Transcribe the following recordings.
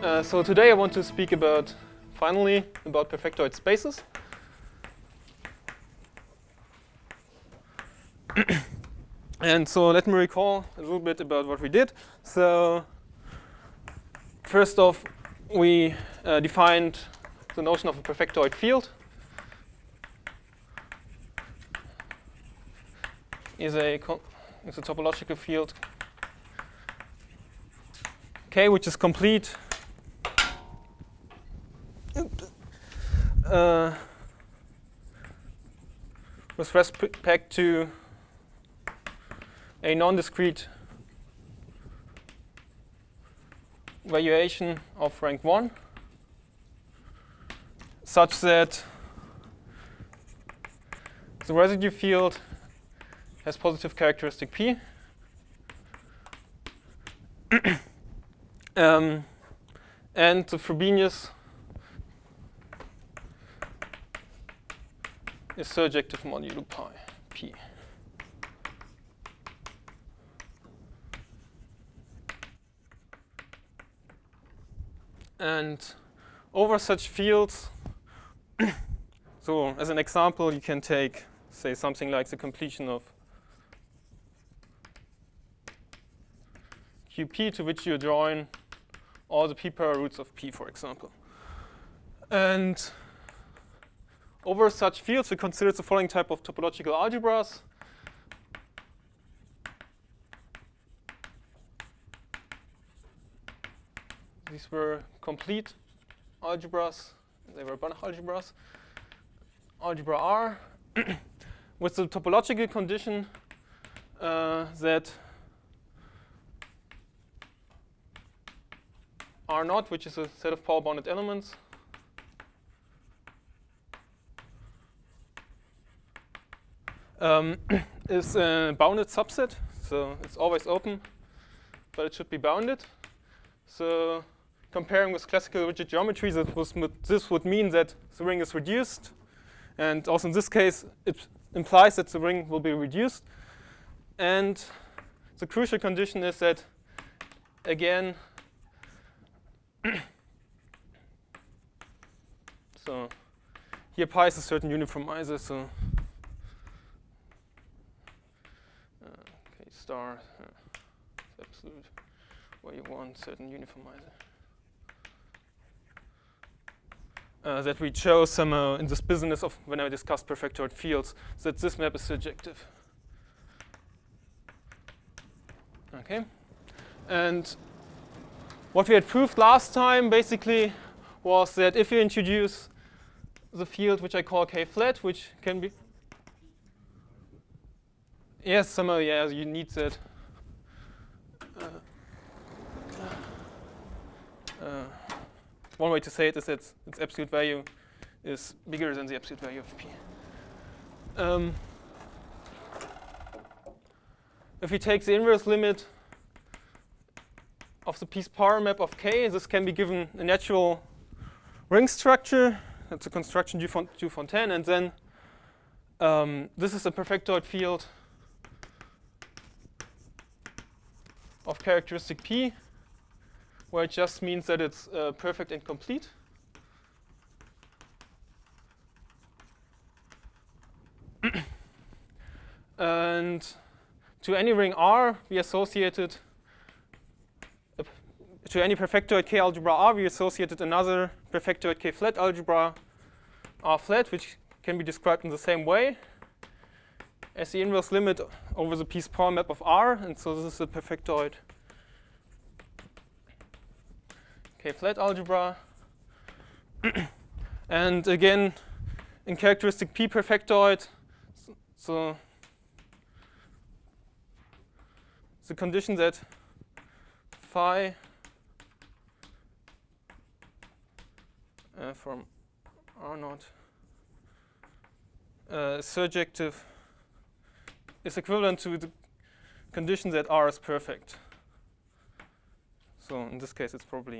So today I want to speak finally about perfectoid spaces. And so let me recall a little bit about what we did. So first off, we defined the notion of a perfectoid field. Is a topological field K, which is complete with respect to a non-discrete valuation of rank 1, such that the residue field has positive characteristic P. And the Frobenius is surjective modulo pi P. And over such fields, so as an example, you can take, say, something like the completion of QP, to which you join all the p-power roots of P, for example. And over such fields, we consider the following type of topological algebras. These were complete algebras. They were Banach algebras. Algebra R with the topological condition that R0, which is a set of power-bounded elements, is a bounded subset. So it's always open, but it should be bounded. So comparing with classical rigid geometry, this would mean that the ring is reduced. And also in this case, it implies that the ring will be reduced. And the crucial condition is that, again, so here pi is a certain uniformizer, so K star is absolute where you want certain uniformizer. That we chose somehow in this business of when I discussed perfectoid fields, that this map is surjective. Okay, and what we had proved last time basically was that if you introduce the field which I call K flat, which can be, yes, somehow, yeah, you need that. One way to say it is that its absolute value is bigger than the absolute value of P. If we take the inverse limit of the piece power map of K, this can be given a natural ring structure. That's a construction Dufontaine, and then this is a perfectoid field of characteristic P, where it just means that it's perfect and complete. And to any ring R, we associated to any perfectoid K algebra R, we associated another perfectoid K flat algebra R flat, which can be described in the same way as the inverse limit over the piece power map of R. And so this is a perfectoid K flat algebra. And again, in characteristic P perfectoid, so the condition that phi from R0 surjective is equivalent to the condition that R is perfect. So in this case, it's probably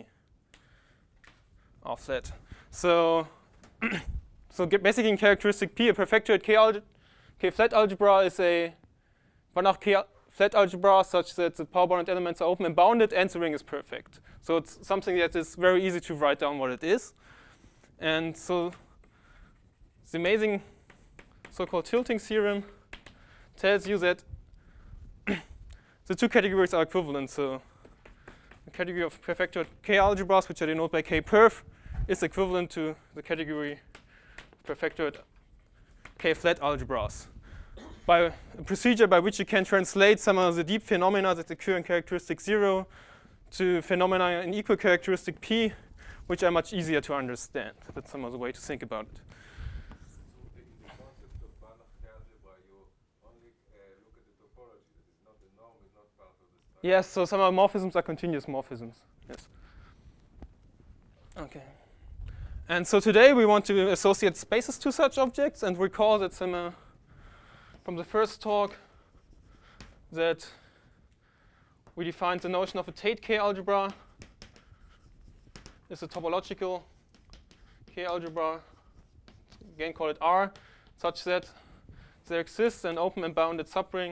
R flat. So, basically in characteristic P, a perfectoid K flat algebra is a Banach K flat algebra such that the power-bounded elements are open and bounded and the ring is perfect. So it's something that is very easy to write down what it is. And so the amazing so-called tilting theorem tells you that the two categories are equivalent. So the category of perfectoid K algebras, which I denote by K perf, is equivalent to the category of perfectoid K flat algebras, by a procedure by which you can translate some of the deep phenomena that occur in characteristic 0 to phenomena in equal characteristic P, which are much easier to understand. That's some of the way to think about it. In the concept of Banach algebra, you only look at the topology. That is not the norm, is not part of the structure. Yes, so some of the morphisms are continuous morphisms. Yes. Okay. And so today we want to associate spaces to such objects and recall that from the first talk that we defined the notion of a Tate K algebra is a topological K algebra, again call it R, such that there exists an open and bounded subring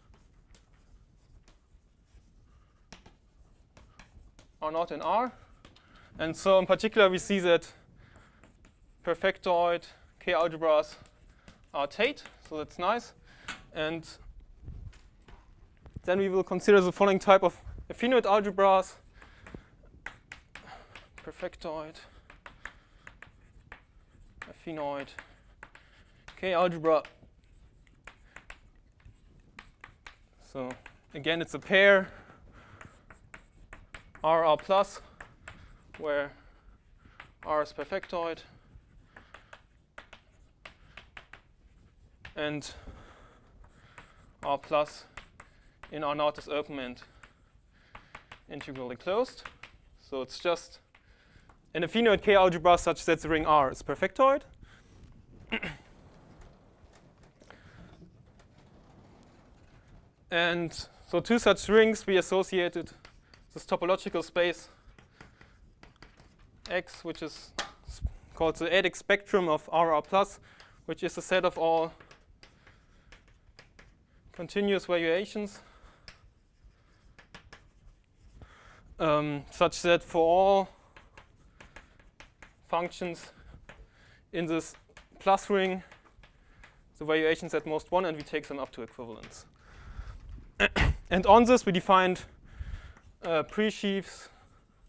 R0 in R. And so in particular we see that perfectoid K algebras are Tate, so that's nice. And then we will consider the following type of affinoid algebras. Perfectoid, affinoid, K algebra. So again, it's a pair R plus, where R is perfectoid, and R plus in R0 is open and integrally closed. So it's just an affinoid K algebra such that the ring R is perfectoid. And so two such rings we associated this topological space X, which is called the adic spectrum of RR plus, which is a set of all continuous valuations, such that for all functions in this plus ring, the valuations at most 1, and we take them up to equivalence. And on this, we defined pre-sheaves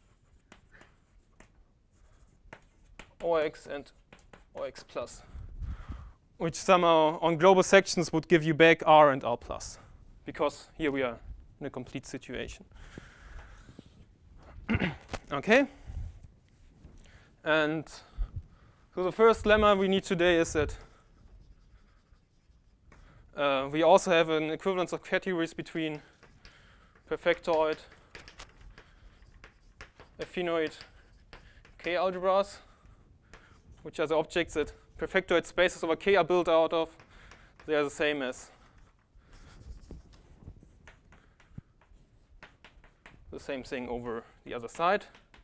OX and OX plus, which somehow on global sections would give you back R and R plus, because here we are in a complete situation. Okay? And so the first lemma we need today is that we also have an equivalence of categories between perfectoid, affinoid K algebras, which are the objects that perfectoid spaces over K are built out of. They are the same as the same thing over the other side.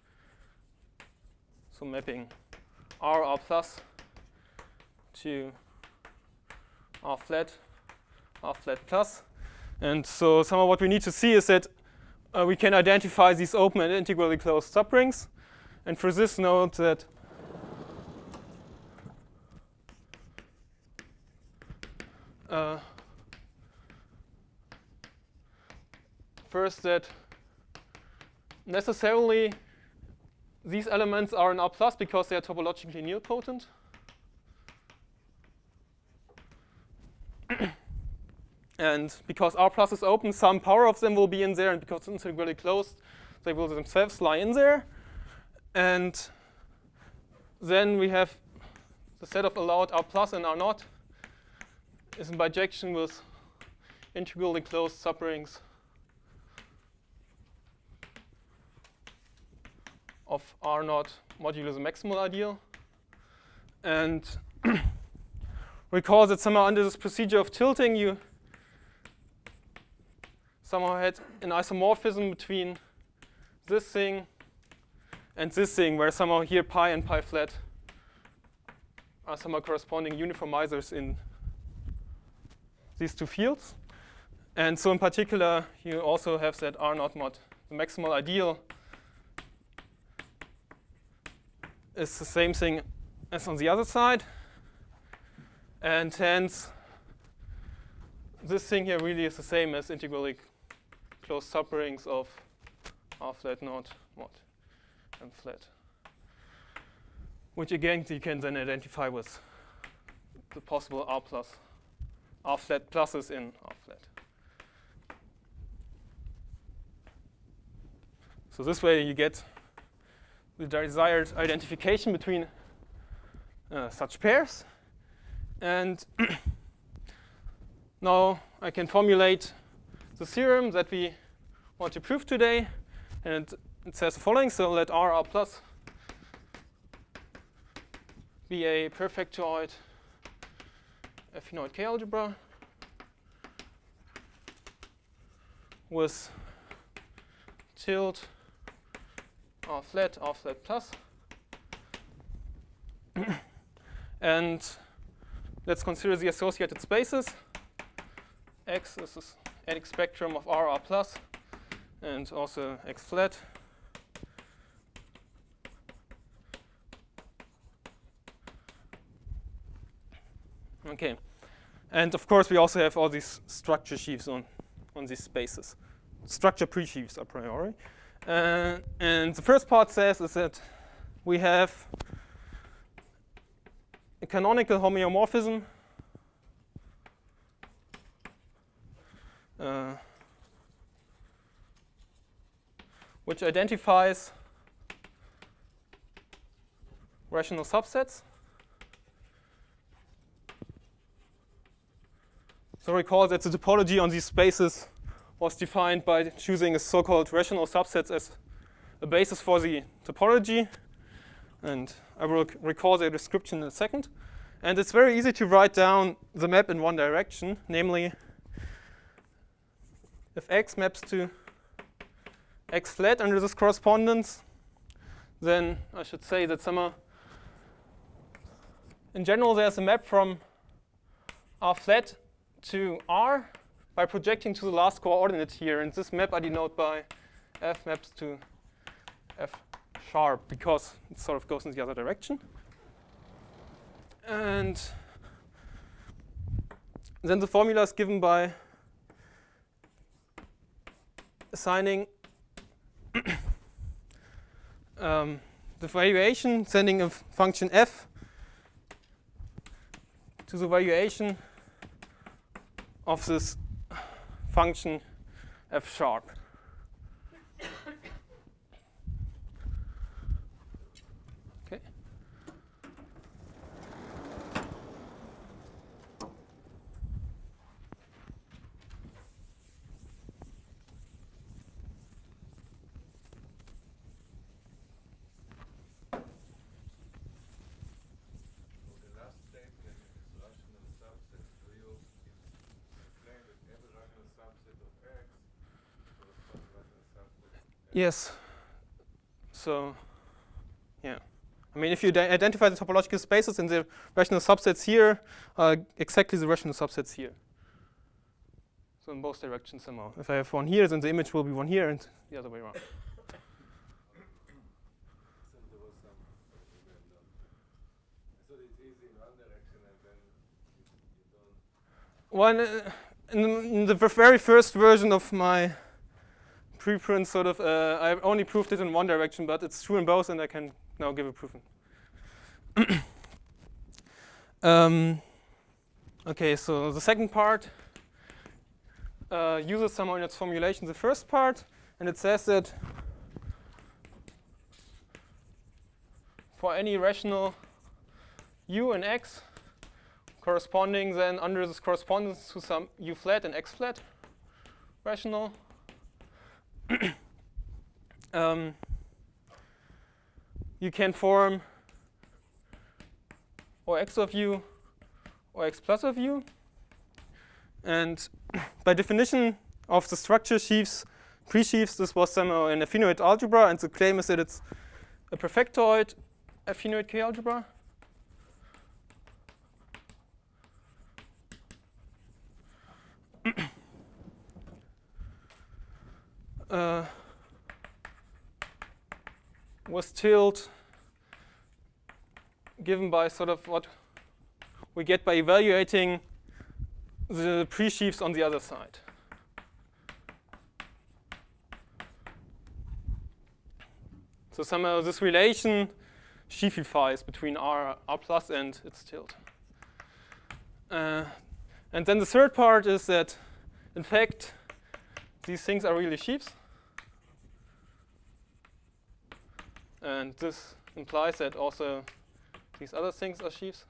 So mapping R plus to R flat plus. And so some of what we need to see is that we can identify these open and integrally closed subrings. And for this, note that first that necessarily these elements are in R plus because they are topologically nilpotent. And because R plus is open, some power of them will be in there, and because it's integrally closed, they will themselves lie in there. And then we have the set of allowed R plus and R naught is in bijection with integrally closed subrings of R naught modulo the maximal ideal. And recall that somehow under this procedure of tilting, you somehow had an isomorphism between this thing and this thing, where somehow here pi and pi flat are somehow corresponding uniformizers in these two fields. And so in particular, you also have that R naught mod, the maximal ideal, is the same thing as on the other side. And hence, this thing here really is the same as integrally closed subrings of R flat naught mod and flat, which again you can then identify with the possible R flat pluses in R flat. So this way you get the desired identification between such pairs. And now I can formulate the theorem that we want to prove today. And it says the following. So let R plus be a perfectoid affinoid K-algebra with tilde R flat plus. And let's consider the associated spaces. X is this NX spectrum of R plus, and also X flat. Okay, and of course we also have all these structure sheaves on these spaces, structure pre-sheaves a priori. And the first part says is that we have a canonical homeomorphism which identifies rational subsets. So recall that the topology on these spaces was defined by choosing a so-called rational subsets as a basis for the topology. And I will recall the description in a second. And it's very easy to write down the map in one direction, namely if X maps to X flat under this correspondence, then I should say that somehow in general there's a map from R flat to R by projecting to the last coordinate here. And this map I denote by F maps to F sharp because it sort of goes in the other direction. And then the formula is given by assigning the valuation, sending a function f to the valuation of this function f sharp. Okay. The last statement is rational subset. Do you claim that every rational subset of X corresponds to rational subset of X? Yes. So, yeah. I mean, if you identify the topological spaces and the rational subsets here are exactly the rational subsets here. So in both directions somehow. If I have one here, then the image will be one here and the other way around. So there was some I thought it's easy in one direction and then you don't. Well, in the very first version of my preprint, sort of, I only proved it in one direction, but it's true in both, and I can now give a proof. Okay, so the second part uses somehow in its formulation the first part, and it says that for any rational u and x corresponding then under this correspondence to some u flat and x flat rational, you can form or x of u or x plus of u. And by definition of the structure sheaves, pre-sheaves, this was somehow an affinoid algebra, and the claim is that it's a perfectoid affinoid K-algebra. was tilde given by sort of what we get by evaluating the pre-sheaves on the other side. So somehow this relation sheafifies between R plus and its tilde. And then the third part is that, in fact, these things are really sheaves. And this implies that also these other things are sheaves.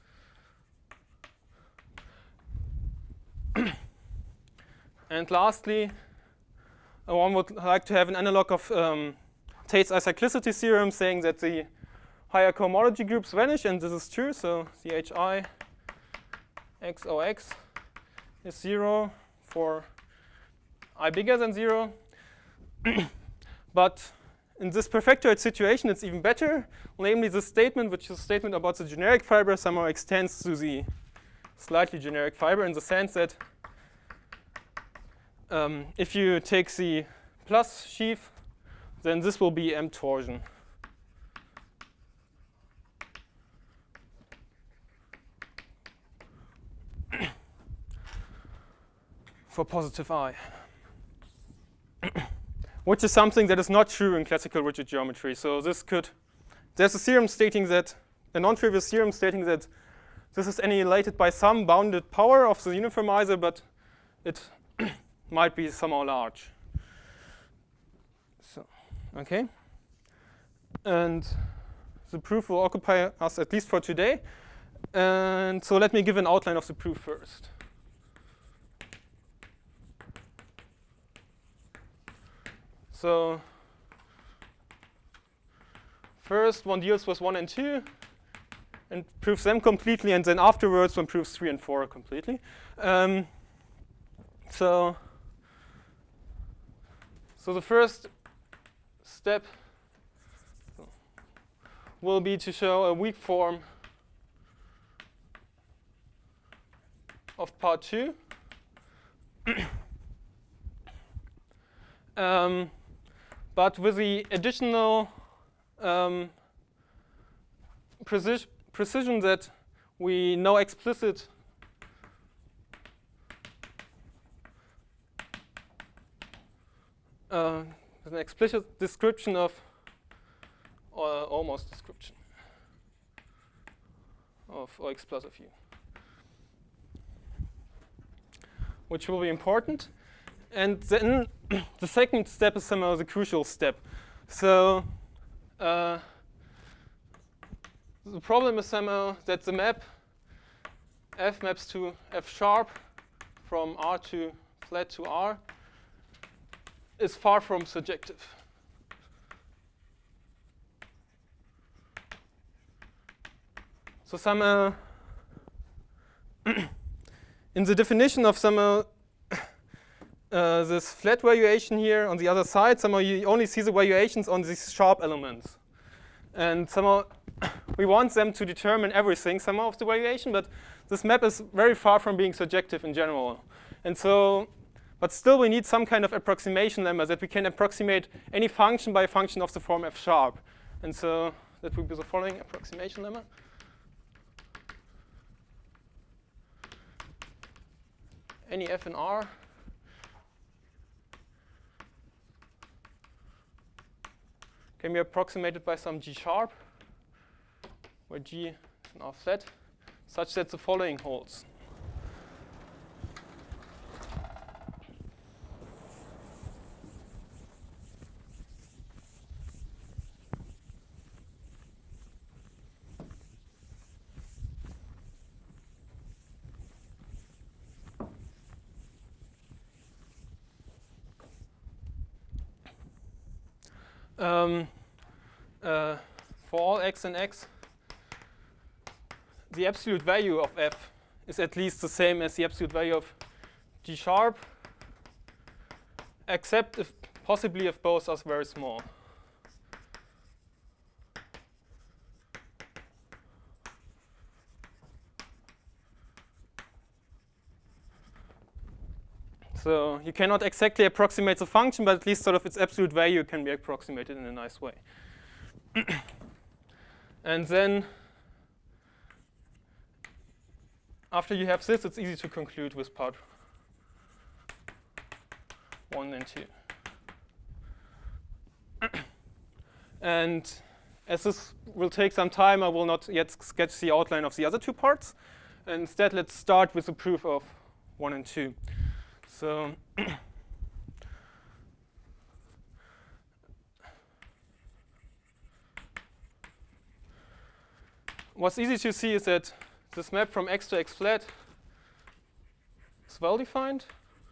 And lastly, one would like to have an analog of Tate's acyclicity theorem saying that the higher cohomology groups vanish, and this is true. So the HI XOX is 0 for I bigger than 0. But in this perfectoid situation, it's even better. Namely, this statement, which is a statement about the generic fiber, somehow extends to the slightly generic fiber in the sense that if you take the plus sheaf, then this will be M torsion. For positive I. Which is something that is not true in classical rigid geometry. So there's a theorem stating that, a non-trivial theorem stating that this is annihilated by some bounded power of the uniformizer, but it might be somehow large. So, okay. And the proof will occupy us at least for today. And so let me give an outline of the proof first. So first one deals with 1 and 2 and proves them completely, and then afterwards one proves 3 and 4 completely. So the first step will be to show a weak form of part 2. But with the additional precision that we know explicit an explicit description of, or almost description of OX plus of U, which will be important. And then the second step is somehow the crucial step. So the problem is somehow that the map F maps to F sharp from R to flat to R is far from surjective. So somehow in the definition of somehow this flat valuation here on the other side, somehow you only see the valuations on these sharp elements. And somehow we want them to determine everything somehow of the valuation, but this map is very far from being surjective in general. And so, but still we need some kind of approximation lemma that we can approximate any function by a function of the form F sharp. And so that would be the following approximation lemma. Any F in R can be approximated by some G sharp, where G is an R flat, such that the following holds. For all x and x, the absolute value of f is at least the same as the absolute value of G sharp, except if possibly if both are very small. So you cannot exactly approximate the function, but at least sort of its absolute value can be approximated in a nice way. And then after you have this, it's easy to conclude with part 1 and 2. And as this will take some time, I will not yet sketch the outline of the other two parts. And instead, let's start with the proof of 1 and 2. So what's easy to see is that this map from X to X flat is well defined.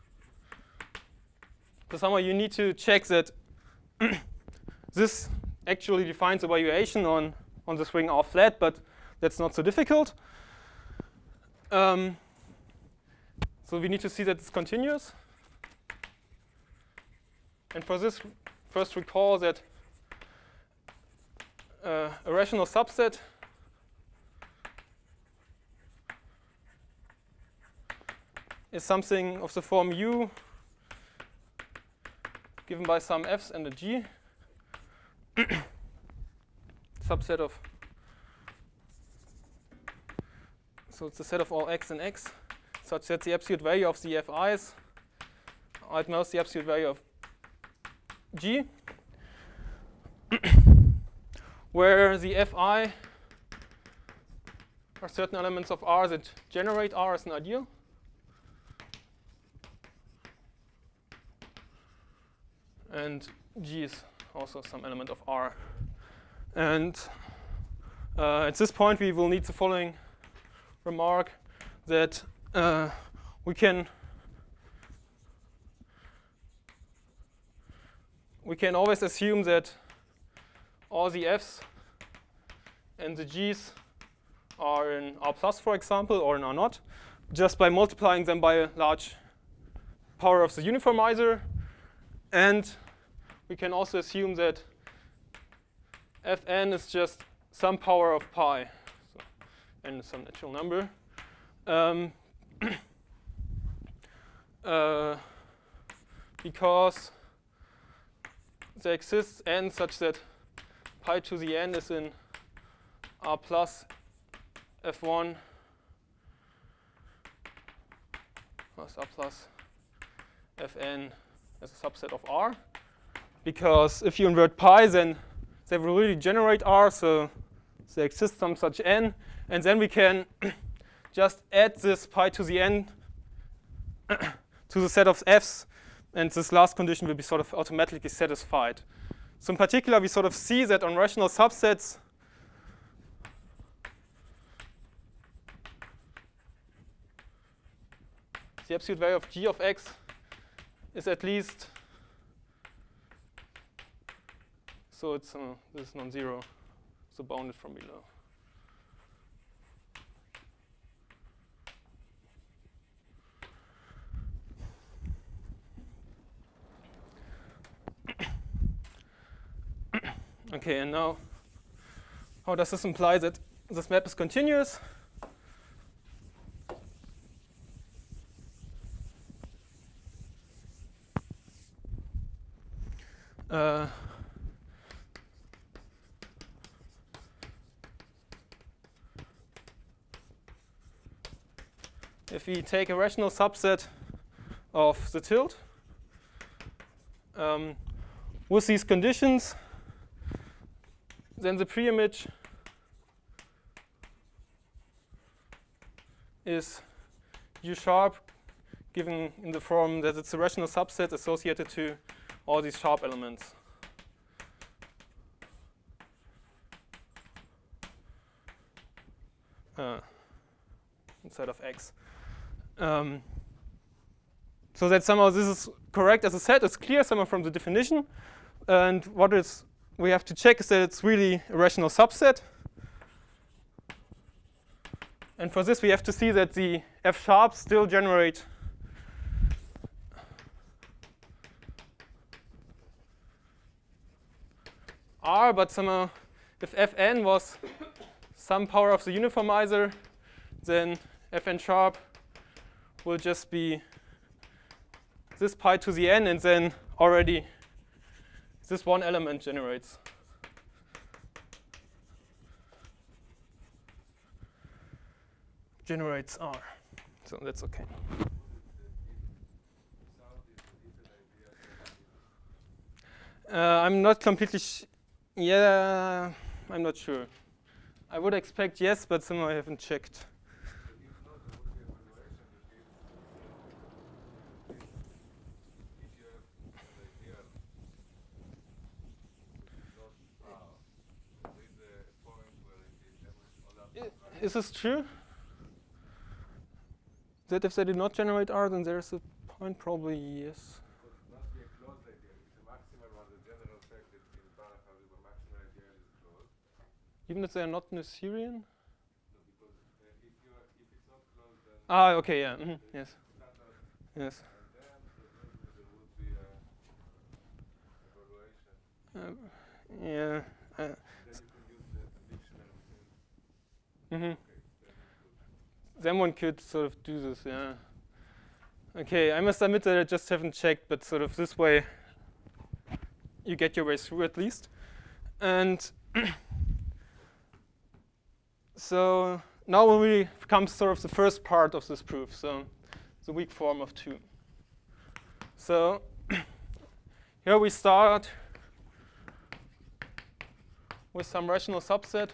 So somehow you need to check that this actually defines evaluation on this ring R flat, but that's not so difficult. So we need to see that it's continuous. And for this, first recall that a rational subset is something of the form U given by some f's and a g, subset of, so it's a set of all x and x, such that the absolute value of the fi's are at most the absolute value of g, where the fi are certain elements of R that generate R as an ideal. And G is also some element of R. And at this point, we will need the following remark that we can always assume that all the F's and the G's are in R plus, for example, or in R naught, just by multiplying them by a large power of the uniformizer. And we can also assume that Fn is just some power of pi. So n is some natural number. Because there exists n such that pi to the n is in R plus F1 plus R plus Fn as a subset of R. Because if you invert pi, then they will really generate R, so there exists some such n. And then we can just add this pi to the n to the set of f's, and this last condition will be sort of automatically satisfied. So in particular, we sort of see that on rational subsets, the absolute value of g of x is at least, so it's this is non-zero, so bounded from below. Okay, and now, how does this imply that this map is continuous? If we take a rational subset of the tilt with these conditions, then the preimage is U sharp, given in the form that it's a rational subset associated to all these sharp elements. Inside of X. So that somehow this is correct as a set. It's clear somehow from the definition. And what we have to check is that it's really a rational subset. And for this, we have to see that the F sharps still generate R, but somehow if Fn was some power of the uniformizer, then Fn sharp will just be this pi to the n, and then already this one element generates R. So that's okay. I'm not completely yeah, I'm not sure. I would expect yes, but somehow I haven't checked. Is this true? That if they did not generate R, then there's a point? Probably yes. Not be a closed ideal. It's a maximal one. The general fact that in Banach algebra, maximal ideal is closed. Even if they are not Noetherian? No, because if it's not closed, then Okay, yeah, yes. Yes. And then there would be a evaluation. Yeah. Then you can use the dictionary. Mm-hmm. Okay, Then one could sort of do this, yeah. Okay, I must admit that I just haven't checked, but sort of this way you get your way through at least. And so now we come sort of the first part of this proof, so the weak form of 2. So here we start with some rational subset.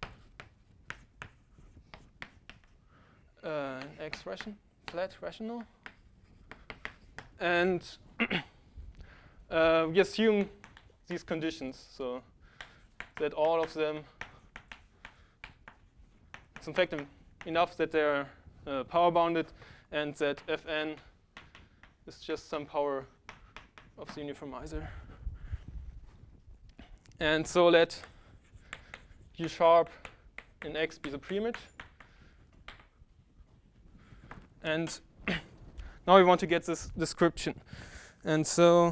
An X flat rational, and we assume these conditions, so that all of them, it's in fact enough that they're power bounded, and that Fn is just some power of the uniformizer. And so let U sharp in X be the preimage. And now we want to get this description. And so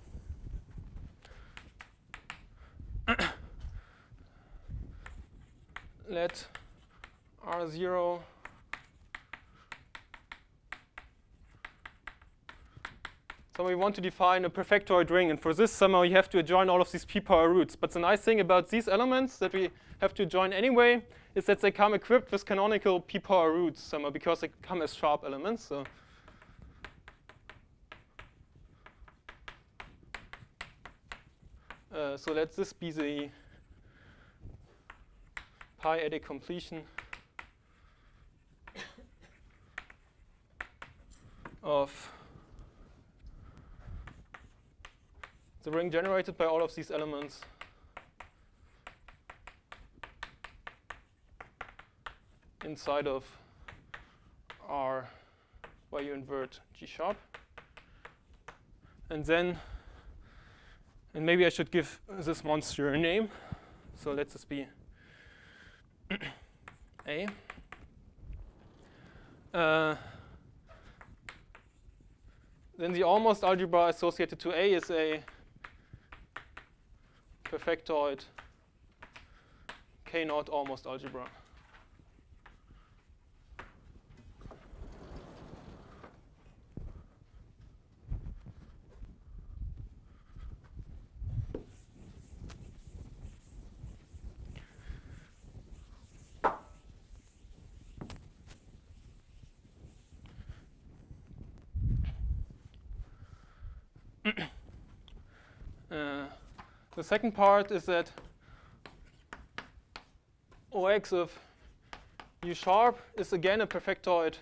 let R0 so we want to define a perfectoid ring, and for this somehow you have to adjoin all of these p-power roots. But the nice thing about these elements that we have to join anyway is that they come equipped with canonical p-power roots somehow because they come as sharp elements. So let this be the pi-adic completion of the ring generated by all of these elements inside of R where you invert G sharp. And then, and maybe I should give this monster a name. So let this be A. Then the almost algebra associated to A is a perfectoid K0 almost algebra. The second part is that OX of U sharp is again a perfectoid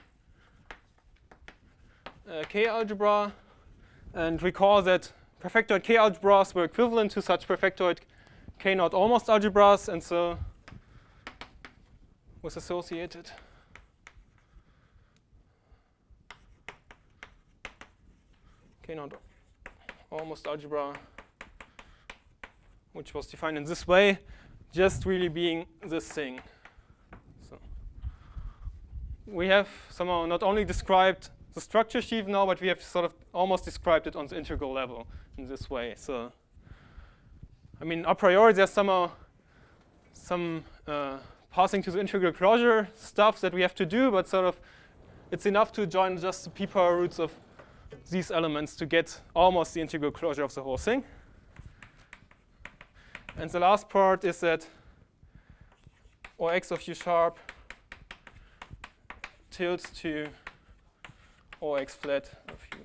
K algebra, and recall that perfectoid K algebras were equivalent to such perfectoid K0 almost algebras, and so was associated K0 almost algebra, which was defined in this way, just really being this thing. So we have somehow not only described the structure sheaf now, but we have sort of almost described it on the integral level in this way. So I mean, a priori, there's somehow some passing to the integral closure stuff that we have to do, but sort of it's enough to join just the p-power roots of these elements to get almost the integral closure of the whole thing. And the last part is that OX of U sharp tilts to OX flat of U.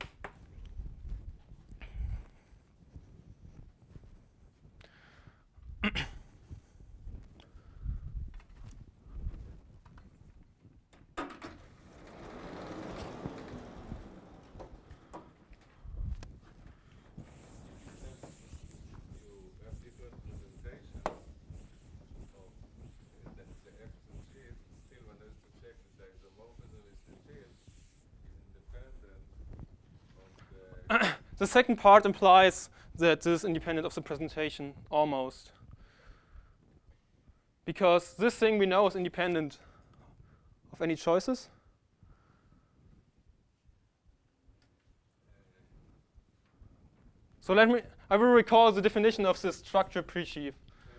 The second part implies that this is independent of the presentation, almost. Because this thing we know is independent of any choices. So I will recall the definition of this structure pre-sheaf.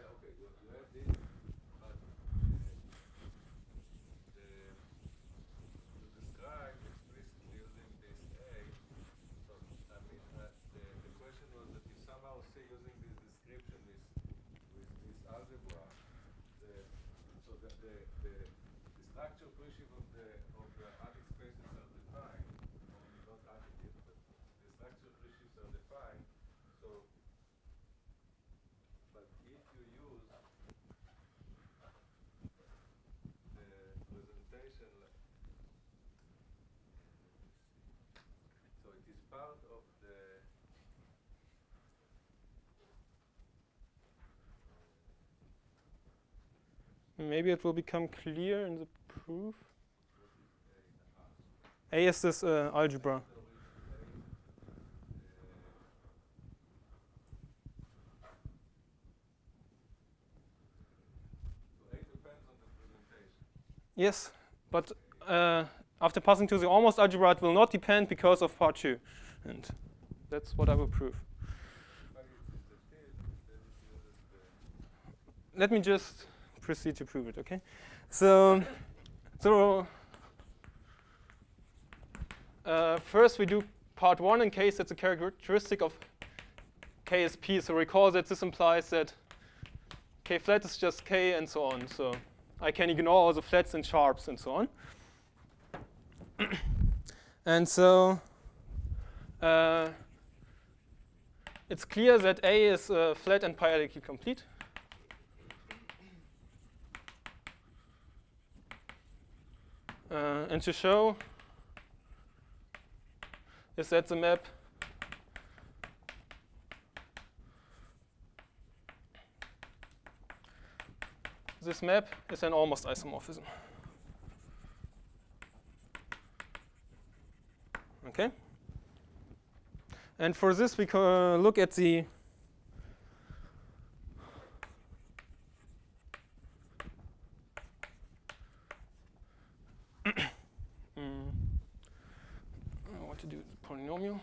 Maybe it will become clear in the proof. A is this algebra. Yes, but after passing to the almost algebra, it will not depend because of part 2. And that's what I will prove. Let me just proceed to prove it, okay? So first we do part 1 in case that's a characteristic of K is P. So recall that this implies that K flat is just K and so on. So I can ignore all the flats and sharps and so on. And so it's clear that A is flat and periodically complete. And to show is that the map this map is an almost isomorphism. Okay? And for this we can look at the what to do with the polynomial.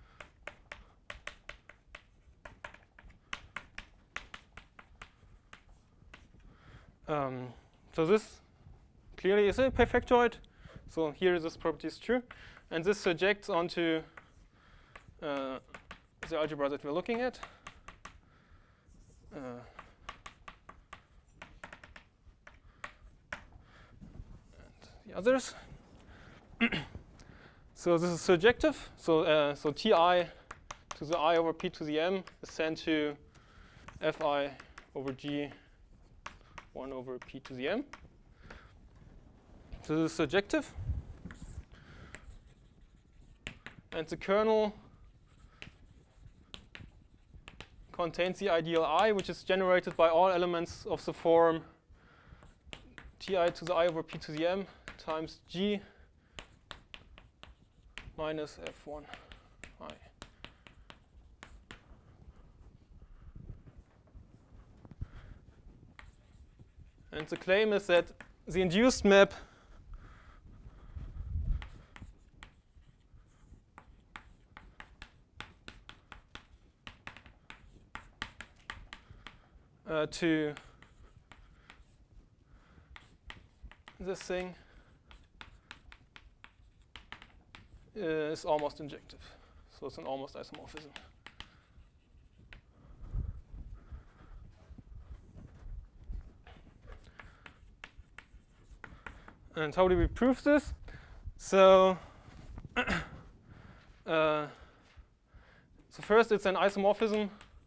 So this clearly is a perfectoid. So here this property is true. And this surjects onto the algebra that we're looking at. And the others. So this is surjective. So so Ti to the I over P to the M is sent to Fi over G 1 over P to the M. So this is surjective. And the kernel contains the ideal I, which is generated by all elements of the form Ti to the I over P to the M times G minus F1 I. And the claim is that the induced map to this thing is almost injective. So it's an almost isomorphism. And how do we prove this? So, so first it's an isomorphism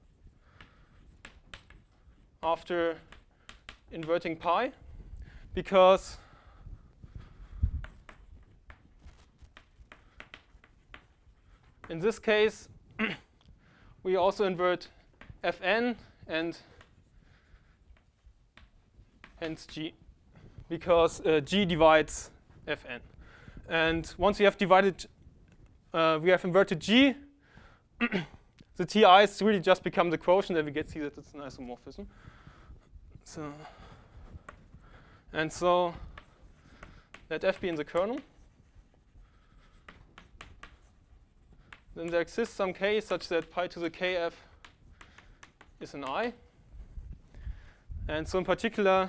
after inverting pi, because in this case we also invert Fn and hence G, because G divides Fn. And once we have divided, we have inverted G, the TIs really just become the quotient, and we get see that it's an isomorphism. So, and so let F be in the kernel. Then there exists some k such that pi to the kf is an I. And so in particular,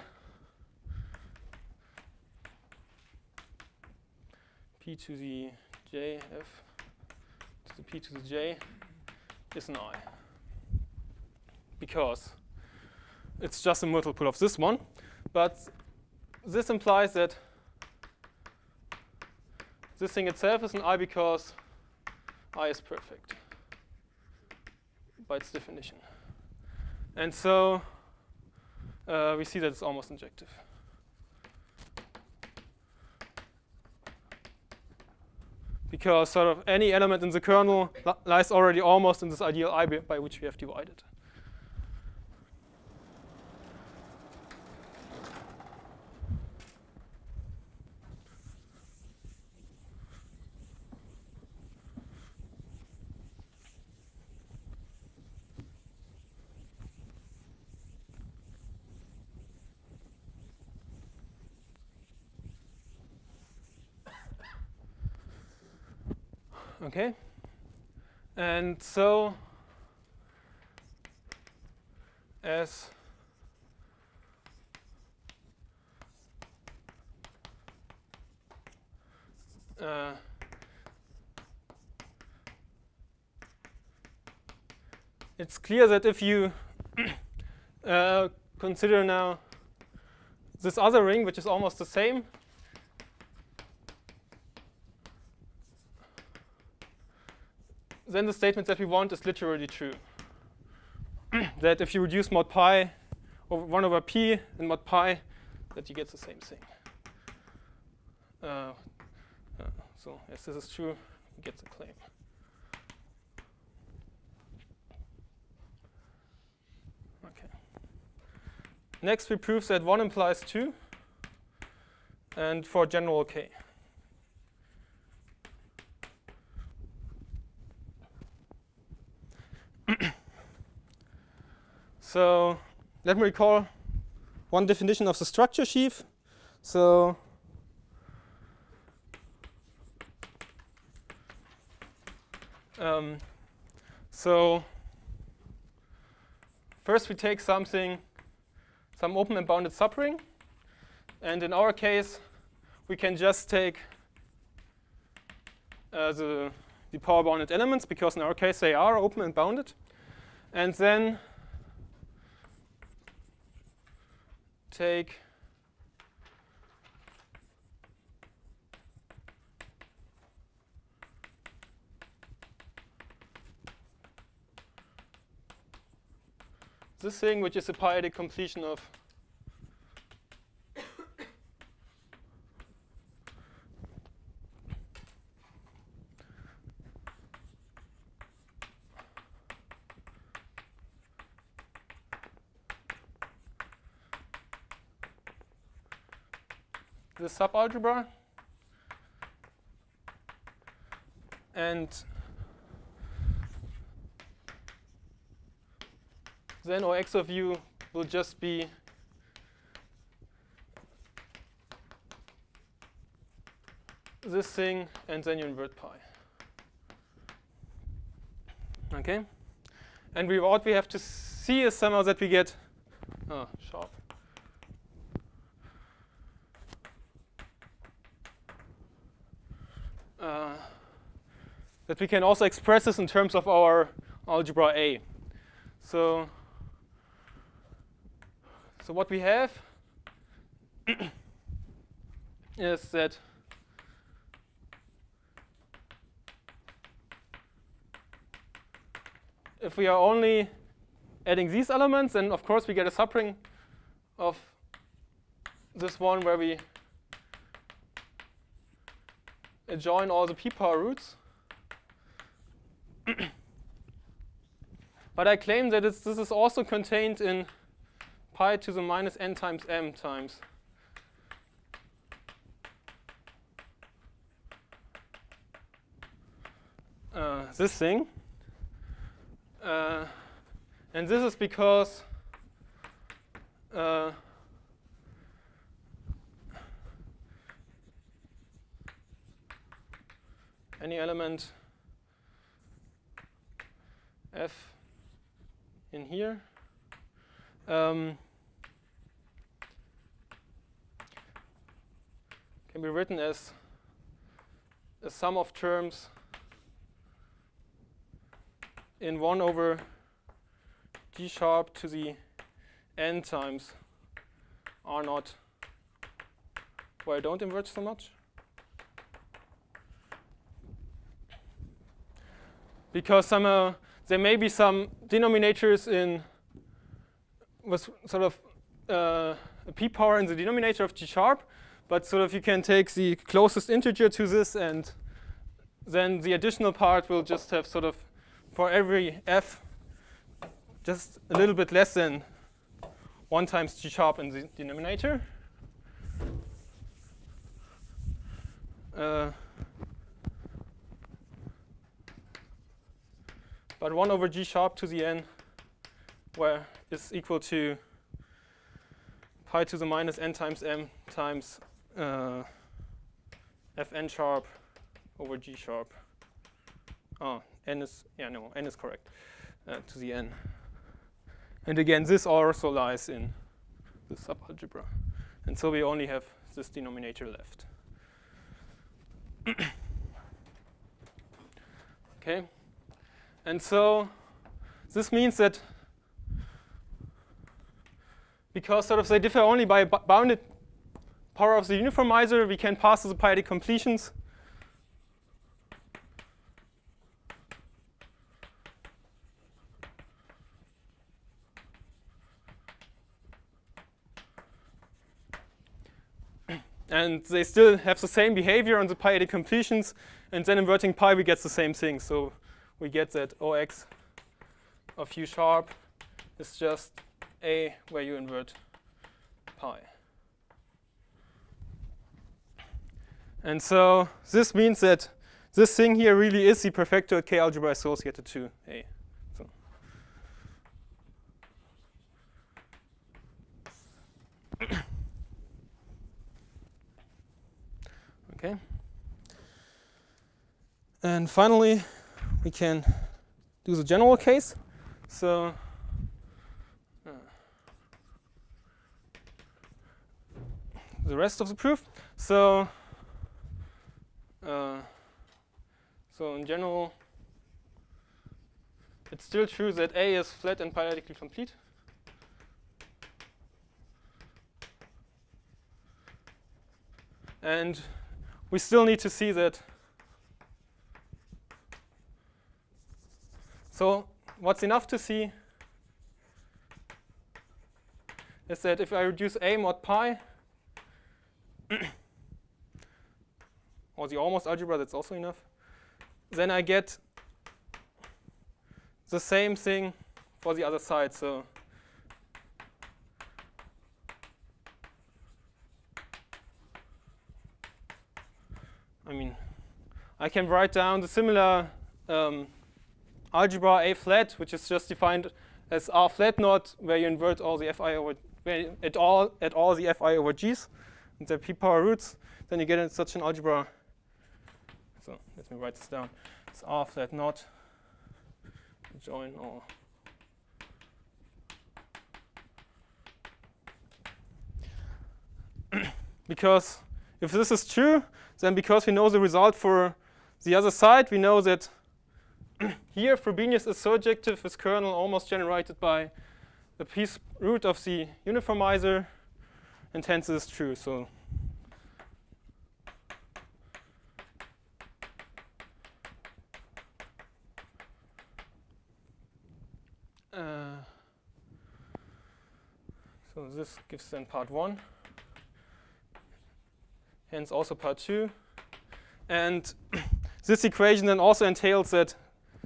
p to the j f to the p to the j is an I, because it's just a multiple of this one. But this implies that this thing itself is an I because I is perfect by its definition. And so we see that it's almost injective. Because sort of any element in the kernel lies already almost in this ideal I by which we have divided. Okay, and so as it's clear that if you consider now this other ring, which is almost the same, then the statement that we want is literally true. That if you reduce mod pi over 1 over p and mod pi, that you get the same thing. So as this is true, we get the claim. Okay. Next, we prove that 1 implies 2, and for general k. So let me recall one definition of the structure sheaf. So first we take some open and bounded subring, and in our case we can just take the power bounded elements, because in our case they are open and bounded, and then take this thing, which is a pi-adic completion of the subalgebra, and then OX of u will just be this thing, and then you invert pi. Okay, and what we have to see is somehow that we get sharp. that we can also express this in terms of our algebra A. So what we have is that if we are only adding these elements, then of course we get a subring of this one where we adjoin all the p power roots. But I claim that this is also contained in pi to the minus n times m times this thing. And this is because any element f in here can be written as a sum of terms in 1 over G sharp to the n times R naught, where I don't invert so much. Because somehow there may be some denominators with sort of a p power in the denominator of G sharp, but sort of you can take the closest integer to this, and then the additional part will just have sort of, for every f, just a little bit less than 1 times G sharp in the denominator. But 1 over G sharp to the n, where is equal to pi to the minus n times m times fn sharp over G sharp. Oh, n is, yeah, no, n is correct, to the n. And again, this also lies in the subalgebra. And so we only have this denominator left. Okay. And so this means that because sort of they differ only by bounded power of the uniformizer, we can pass the p-adic completions. And they still have the same behavior on the p-adic completions, and then inverting pi, we get the same thing. So we get that OX of U sharp is just A where you invert pi. And so this means that this thing here really is the perfector K algebra associated to A. So okay. And finally, we can do the general case. So the rest of the proof. So in general, it's still true that A is flat and p-adically complete. And we still need to see that. So what's enough to see is that if I reduce A mod pi, or the almost algebra, that's also enough, then I get the same thing for the other side. So I mean, I can write down the similar algebra A flat, which is just defined as R flat naught, where you invert all the fi over at all the fi over g's and the p power roots. Then you get such an algebra. So let me write this down. It's R flat naught join all. Because if this is true, then because we know the result for the other side, we know that here Frobenius is surjective with kernel almost generated by the piece root of the uniformizer, and hence this is true. So so this gives then part 1, hence also part 2. And this equation then also entails that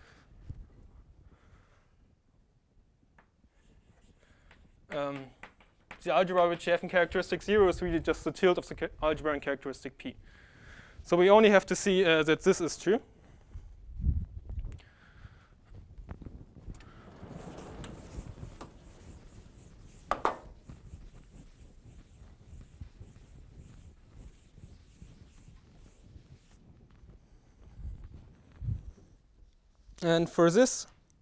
the algebra which you have in characteristic 0 is really just the tilt of the algebra in characteristic P. So we only have to see that this is true. And for this,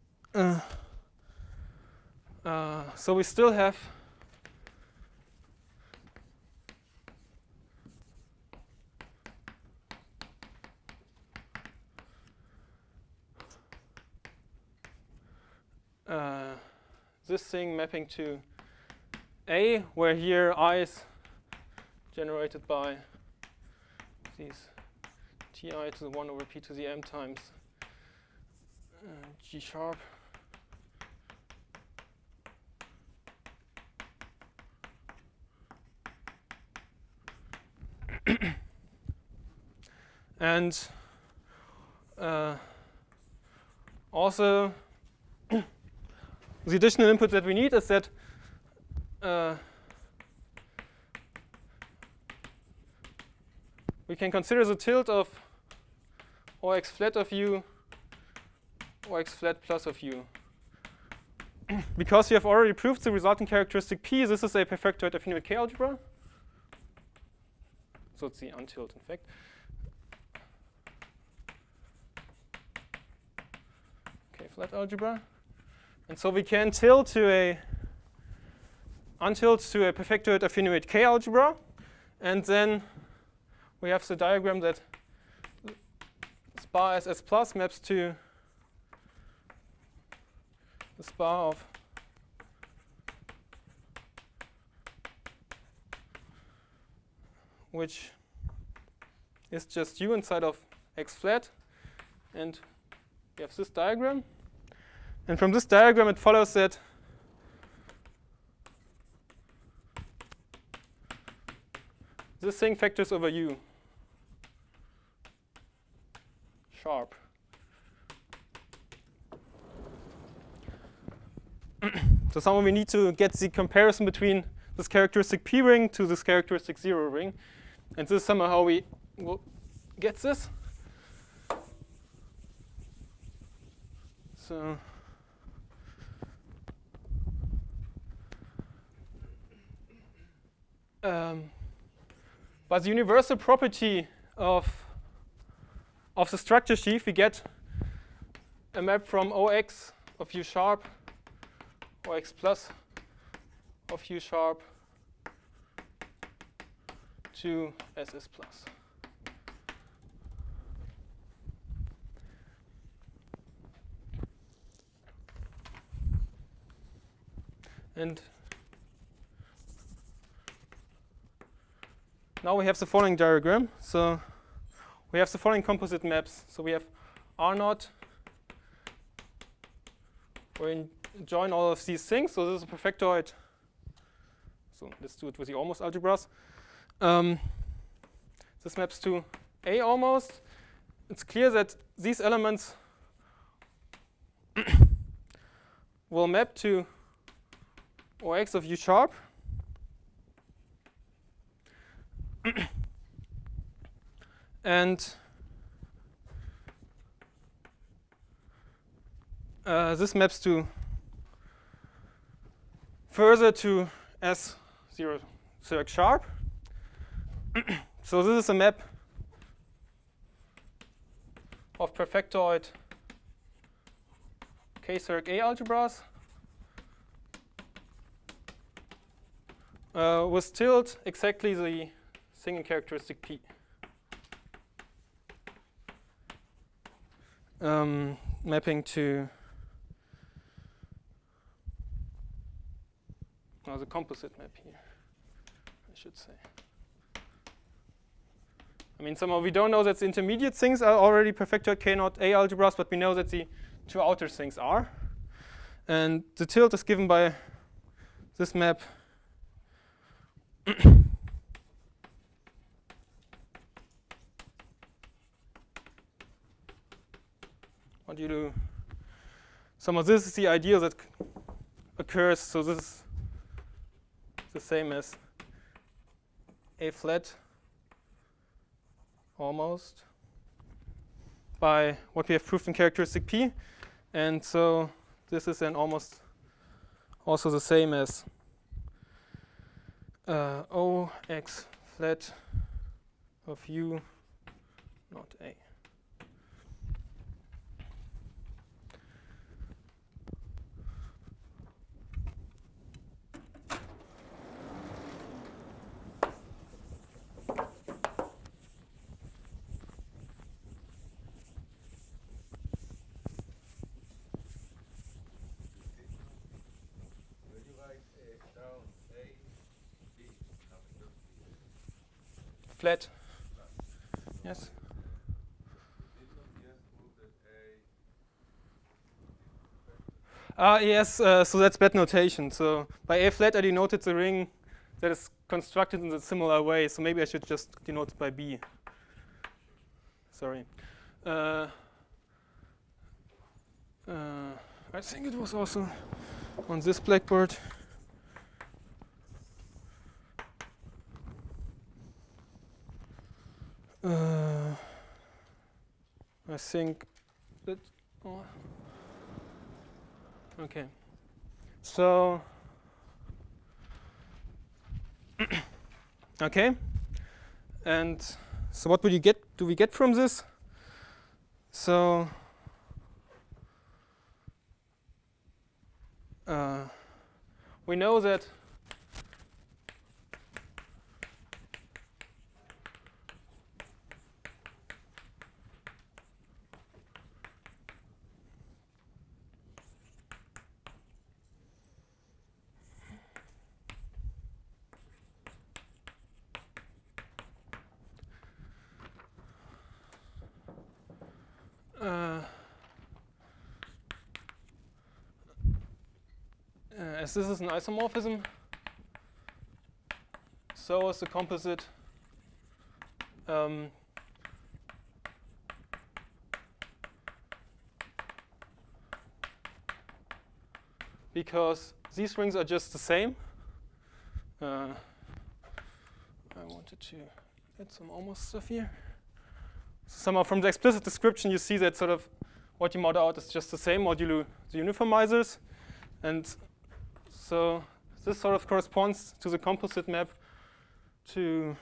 so we still have this thing mapping to A, where here I is generated by these Ti to the 1 over P to the M times G sharp. And also, the additional input that we need is that we can consider the tilt of OX flat of U, OX flat plus of U. Because we have already proved the resulting characteristic P, this is a perfectoid affine K algebra. So it's the untilt, in fact. K flat algebra. And so we can tilt to a untilt to a perfectoid affine K algebra. And then we have the diagram that spar SS plus maps to the spar of which is just U inside of X flat. And we have this diagram. And from this diagram, it follows that this thing factors over U sharp. So somehow we need to get the comparison between this characteristic P ring to this characteristic 0 ring. And this is somehow how we will get this. So by the universal property of the structure sheaf, we get a map from OX of U sharp, OX plus of U sharp to SS plus. And now we have the following diagram. So we have the following composite maps. So we have R naught, where we join all of these things. So this is a perfectoid. So let's do it with the almost algebras. This maps to A almost. It's clear that these elements will map to OX of U sharp. And this maps to further to S0 circ sharp. So this is a map of perfectoid K circ A algebras with tilt exactly the thing in characteristic P. mapping to the composite map here, I should say. I mean, somehow we don't know that the intermediate things are already perfectoid K0 A algebras, but we know that the two outer things are. And the tilt is given by this map what you do. Some of this is the ideal that occurs, so this is the same as A flat almost by what we have proved in characteristic P. And so this is then almost also the same as O x flat of U not A. Flat. Yes. Yes, so that's bad notation. So by A flat I denoted the ring that is constructed in a similar way. So maybe I should just denote it by B. Sorry. I think it was also on this blackboard. I think that. Oh. Okay. So. Okay. And so, what would you get? Do we get from this? So. We know that. As this is an isomorphism, so is the composite because these rings are just the same. I wanted to add some almost stuff here. So somehow from the explicit description you see that sort of what you model out is just the same modulo the uniformizers. And so this sort of corresponds to the composite map to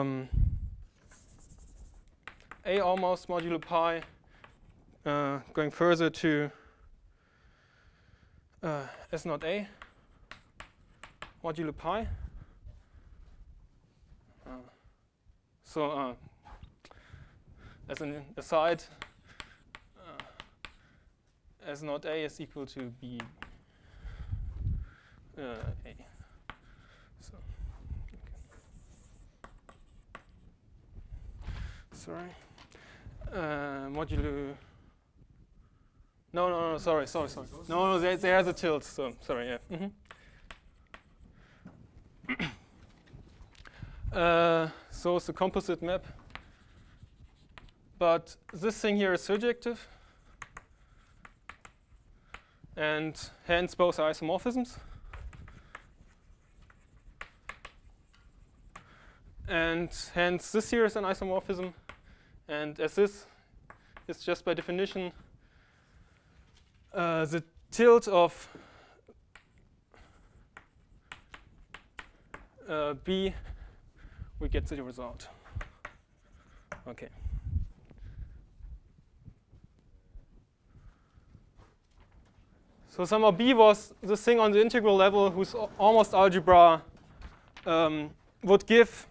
A almost modulo pi, going further to S not A modulo pi. So as an aside, S not A is equal to B. A. So, okay. Sorry. Modulo. No, sorry. No, there's a tilt. So sorry. Yeah. So it's a composite map, but this thing here is surjective, and hence both are isomorphisms. And hence this here is an isomorphism, and as this is just by definition the tilt of B, we get the result. Okay. So somehow B was this thing on the integral level whose almost algebra would give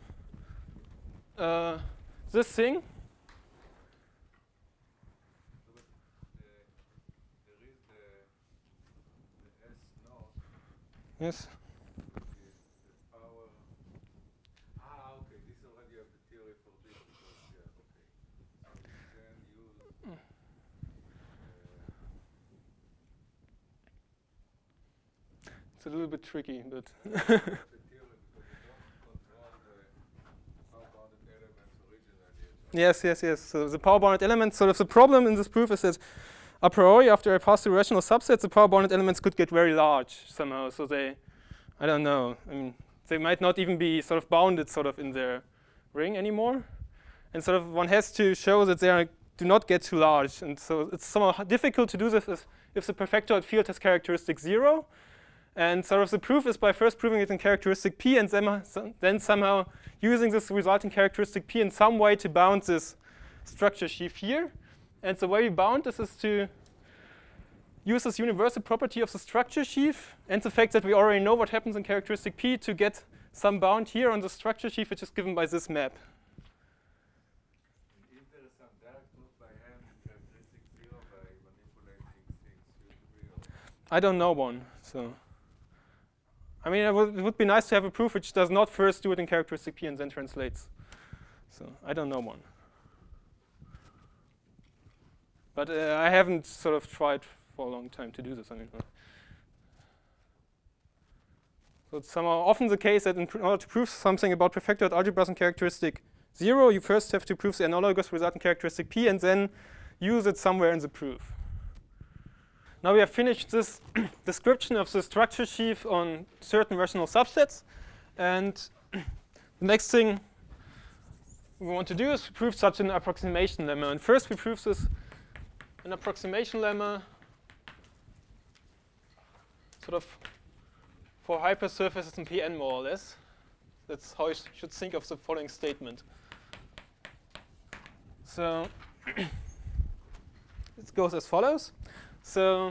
this thing. Yes. the power. Okay. This already have the theory for this because okay. So you can use. It's a little bit tricky, but The theory because you don't control the power-bounded elements originally. yes. So the power-bounded elements. So the problem in this proof is that a priori, after I pass through rational subsets, the power-bounded elements could get very large somehow. So I don't know. I mean, they might not even be sort of bounded sort of in their ring anymore. And sort of one has to show that they do not get too large. And so it's somehow difficult to do this if the perfectoid field has characteristic 0. And sort of the proof is by first proving it in characteristic P and then somehow using this resulting characteristic P in some way to bound this structure sheaf here. And the way we bound this is to use this universal property of the structure sheaf and the fact that we already know what happens in characteristic P to get some bound here on the structure sheaf, which is given by this map. If there is some direct proof by hand in characteristic 0 by manipulating things usually, I don't know one. So, I mean, it would be nice to have a proof which does not first do it in characteristic P and then translates. So I don't know one. But I haven't sort of tried for a long time to do this. I mean, so it's somehow often the case that in order to prove something about perfectoid algebras in characteristic 0, you first have to prove the analogous result in characteristic P and then use it somewhere in the proof. Now we have finished this description of the structure sheaf on certain rational subsets. And the next thing we want to do is prove such an approximation lemma. And first we prove this an approximation lemma sort of for hypersurfaces in Pn more or less. That's how you should think of the following statement. So it goes as follows. So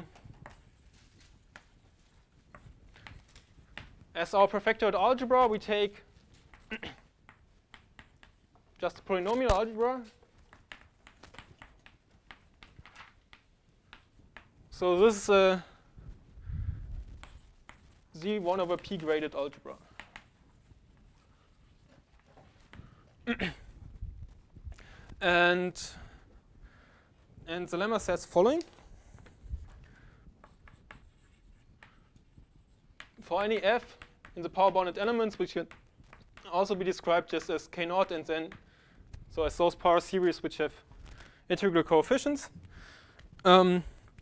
as our perfectoid algebra, we take just a polynomial algebra. So this is a Z1 over P graded algebra. And the lemma says following. For any f in the power-bounded elements, which can also be described just as k0 and then so as those power series which have integral coefficients. And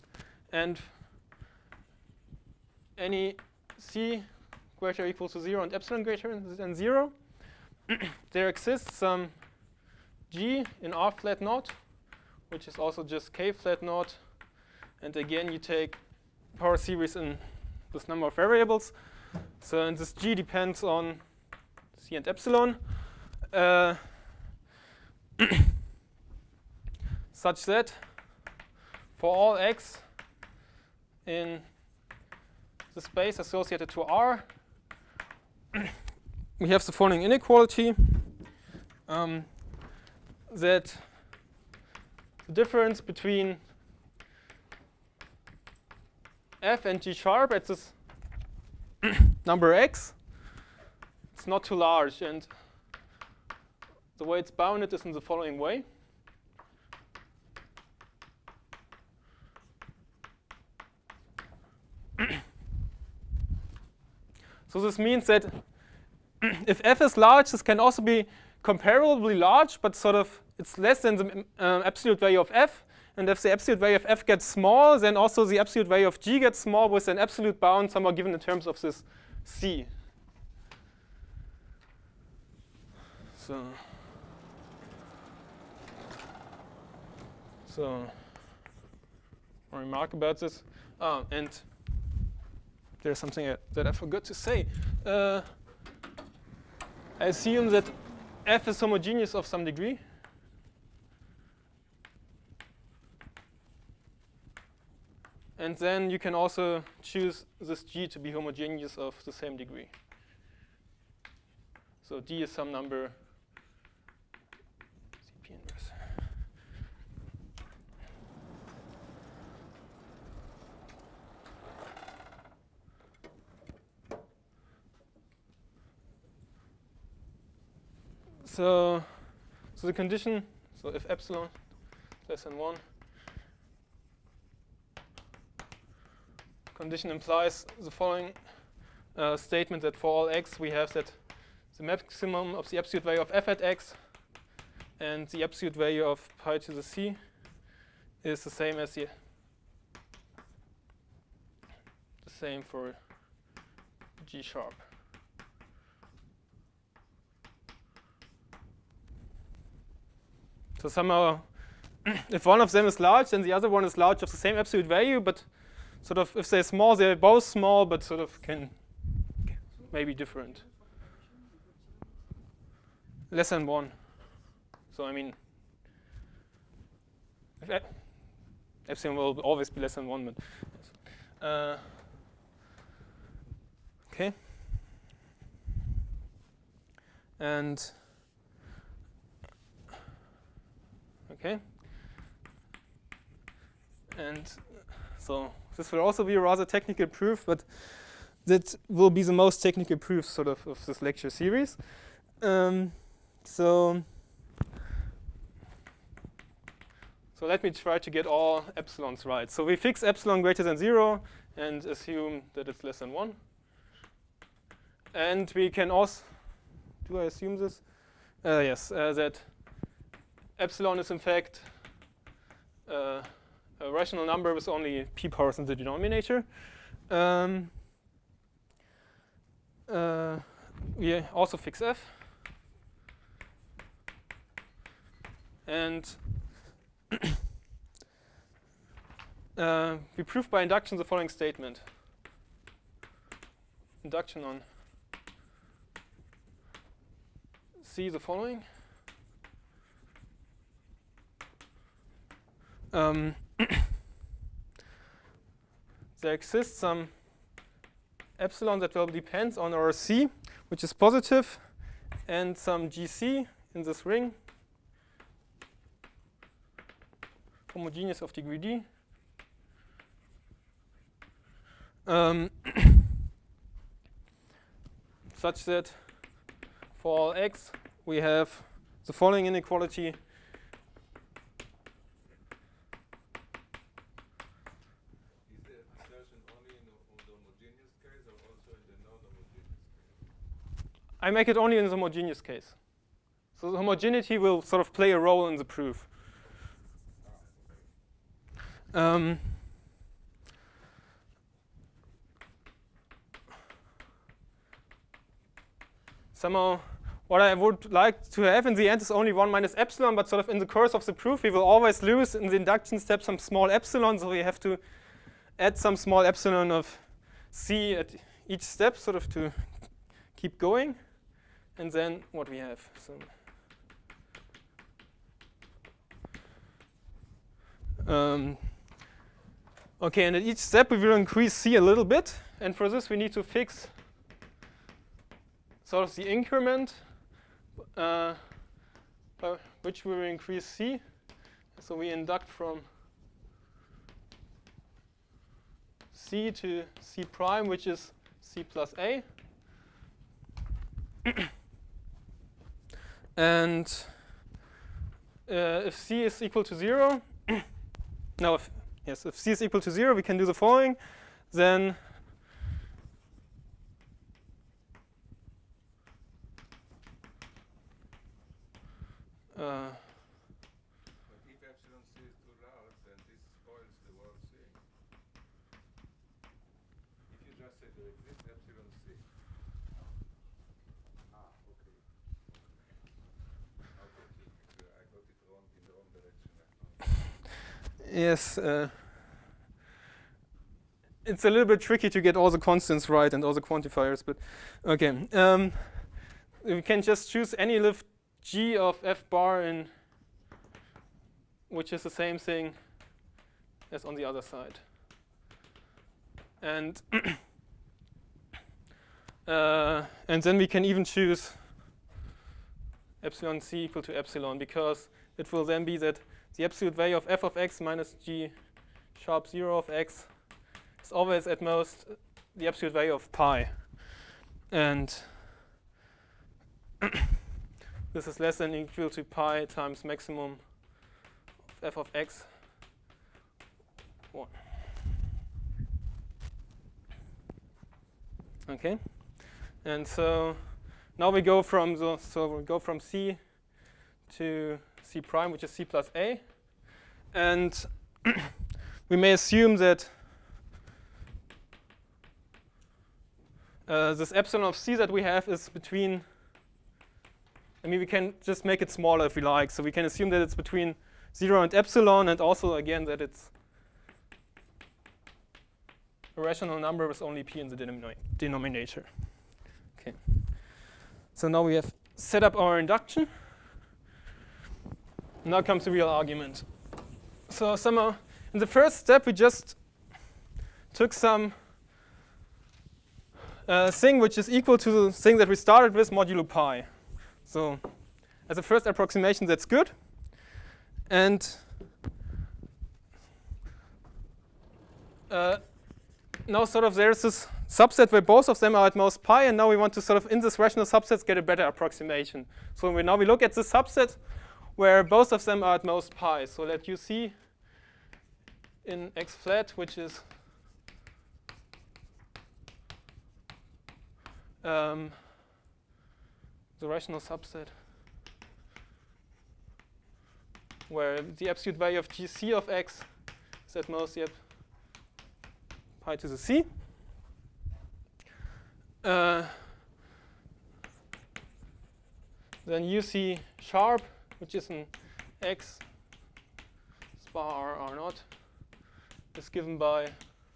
any c greater or equal to 0 and epsilon greater than 0, there exists some g in R flat naught, which is also just k flat naught. And again, you take power series in this number of variables. So and this g depends on c and epsilon, such that for all x in the space associated to R, we have the following inequality, that the difference between f and g sharp at this number x, it's not too large. And the way it's bounded is in the following way. So this means that if f is large, this can also be comparably large, but sort of it's less than the absolute value of f. And if the absolute value of f gets small, then also the absolute value of g gets small with an absolute bound somehow given in terms of this c. So a remark about this. And there's something that I forgot to say. I assume that f is homogeneous of some degree. And then you can also choose this g to be homogeneous of the same degree. So d is some number Cp inverse. So the condition, so if epsilon less than 1, condition implies the following statement, that for all x we have that the maximum of the absolute value of f at x and the absolute value of pi to the c is the same as the same for G sharp. So somehow, if one of them is large, then the other one is large of the same absolute value, but sort of if they're small, they're both small, but sort of can maybe different. Less than 1. So I mean, if epsilon will always be less than 1, but okay. And okay. And so this will also be a rather technical proof, but that will be the most technical proof sort of this lecture series. So let me try to get all epsilons right. So we fix epsilon greater than 0 and assume that it's less than 1. And we can also, do I assume this? Yes, that epsilon is in fact a rational number with only p powers in the denominator. We also fix f. And we prove by induction the following statement. Induction on C the following. There exists some epsilon that will depend on our C, which is positive, and some GC in this ring, homogeneous of degree D. Such that for all x we have the following inequality. Is the assertion only in the homogeneous case or also in the non-homogeneous case? I make it only in the homogeneous case. So the homogeneity will sort of play a role in the proof. Somehow, what I would like to have in the end is only 1 minus epsilon, but sort of in the course of the proof, we will always lose in the induction step some small epsilon, so we have to add some small epsilon of C at each step, sort of to keep going, and then what we have. So, okay, and at each step we will increase C a little bit, and for this we need to fix sort of the increment by which we will increase C. So we induct from C to C prime, which is C plus A. And if C is equal to 0, no, if C is equal to 0, we can do the following. Then but if epsilon C is too large, then this spoils the word C. If you just say there exists epsilon C. Okay. I got it wrong in the wrong direction. yes, it's a little bit tricky to get all the constants right and all the quantifiers, but okay. We can just choose any lift G of f bar in, which is the same thing as on the other side. And and then we can even choose epsilon C equal to epsilon, because it will then be that the absolute value of f of x minus G sharp 0 of x is always at most the absolute value of pi. And this is less than or equal to pi times maximum of f of x 1. Okay, and so now we go from C to C prime, which is C plus A, and we may assume that this epsilon of C that we have is between, I mean, we can just make it smaller if we like. So we can assume that it's between 0 and epsilon, and also, again, that it's a rational number with only p in the denominator. Okay. So now we have set up our induction. Now comes the real argument. So somehow, in the first step, we just took some thing which is equal to the thing that we started with modulo pi. So as a first approximation, that's good. And now sort of there's this subset where both of them are at most pi, and now we want to sort of, in this rational subsets, get a better approximation. So now we look at this subset where both of them are at most pi. So let u c in x flat, which is the rational subset where the absolute value of gc of x is at most yet pi to the c. Then uc sharp, which is an x bar r naught, is given by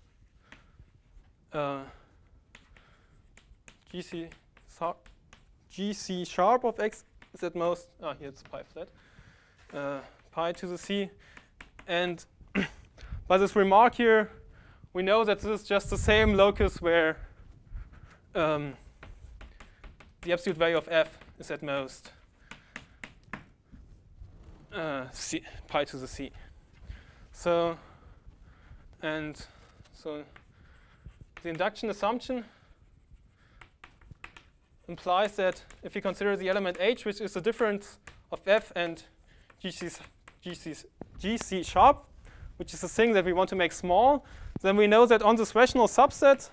gc sharp of x is at most, here it's pi flat, pi to the c. And by this remark here, we know that this is just the same locus where the absolute value of f is at most c, pi to the c. So, and so the induction assumption implies that if we consider the element h, which is the difference of f and gc sharp, which is the thing that we want to make small, then we know that on this rational subset,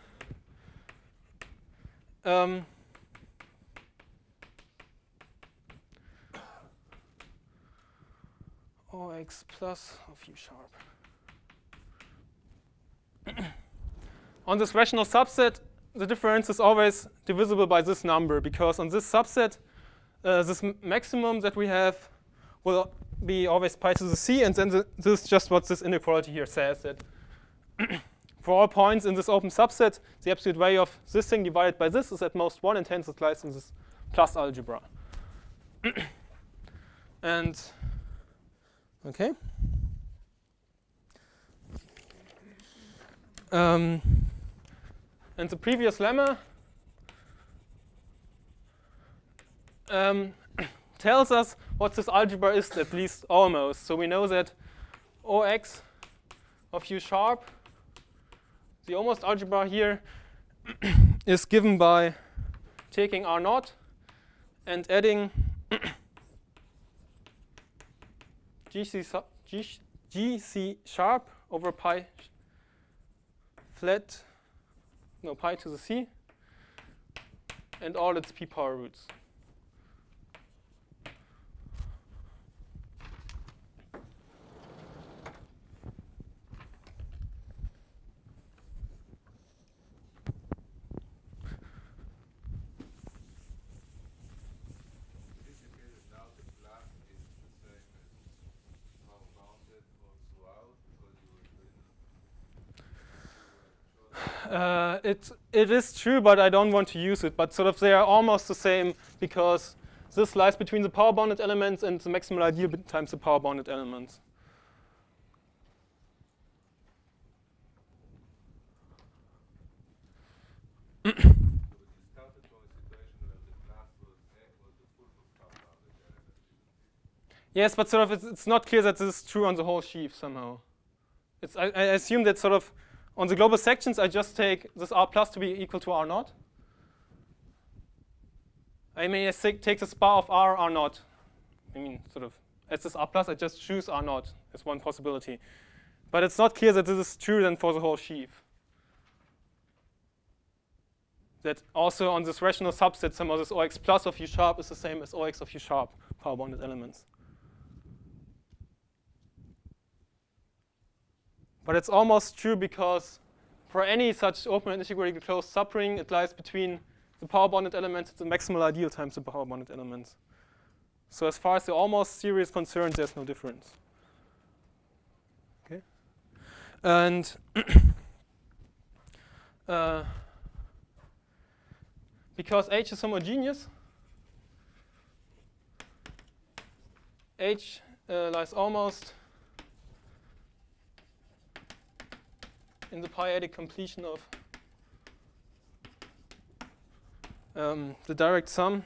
OX plus of u sharp. On this rational subset, the difference is always divisible by this number, because on this subset, this maximum that we have will be always pi to the c, and then this is just what this inequality here says, that for all points in this open subset, the absolute value of this thing divided by this is at most 1, and hence it lies in this plus algebra. And okay. And the previous lemma tells us what this algebra is, at least almost. So we know that OX of u sharp, the almost algebra here, is given by taking R naught and adding GC sharp over pi flat, no, pi to the c, and all its p power roots. It is true, but I don't want to use it. But sort of they are almost the same, because this lies between the power bounded elements and the maximal ideal times the power bounded elements. Yes, but sort of it's not clear that this is true on the whole sheaf somehow. I assume that sort of on the global sections, I just take this R plus to be equal to R naught. I mean, I take the spar of R naught. I mean, sort of, as this R plus, I just choose R naught as one possibility. But it's not clear that this is true then for the whole sheaf. That also on this rational subset, some of this OX plus of U sharp is the same as OX of U sharp, power bonded elements. But it's almost true because for any such open and integrally closed subring, it lies between the power bonded elements and the maximal ideal times the power bonded elements. So as far as the almost theory is concerned, there's no difference. Okay. And because H is homogeneous, H lies almost in the p-adic completion of the direct sum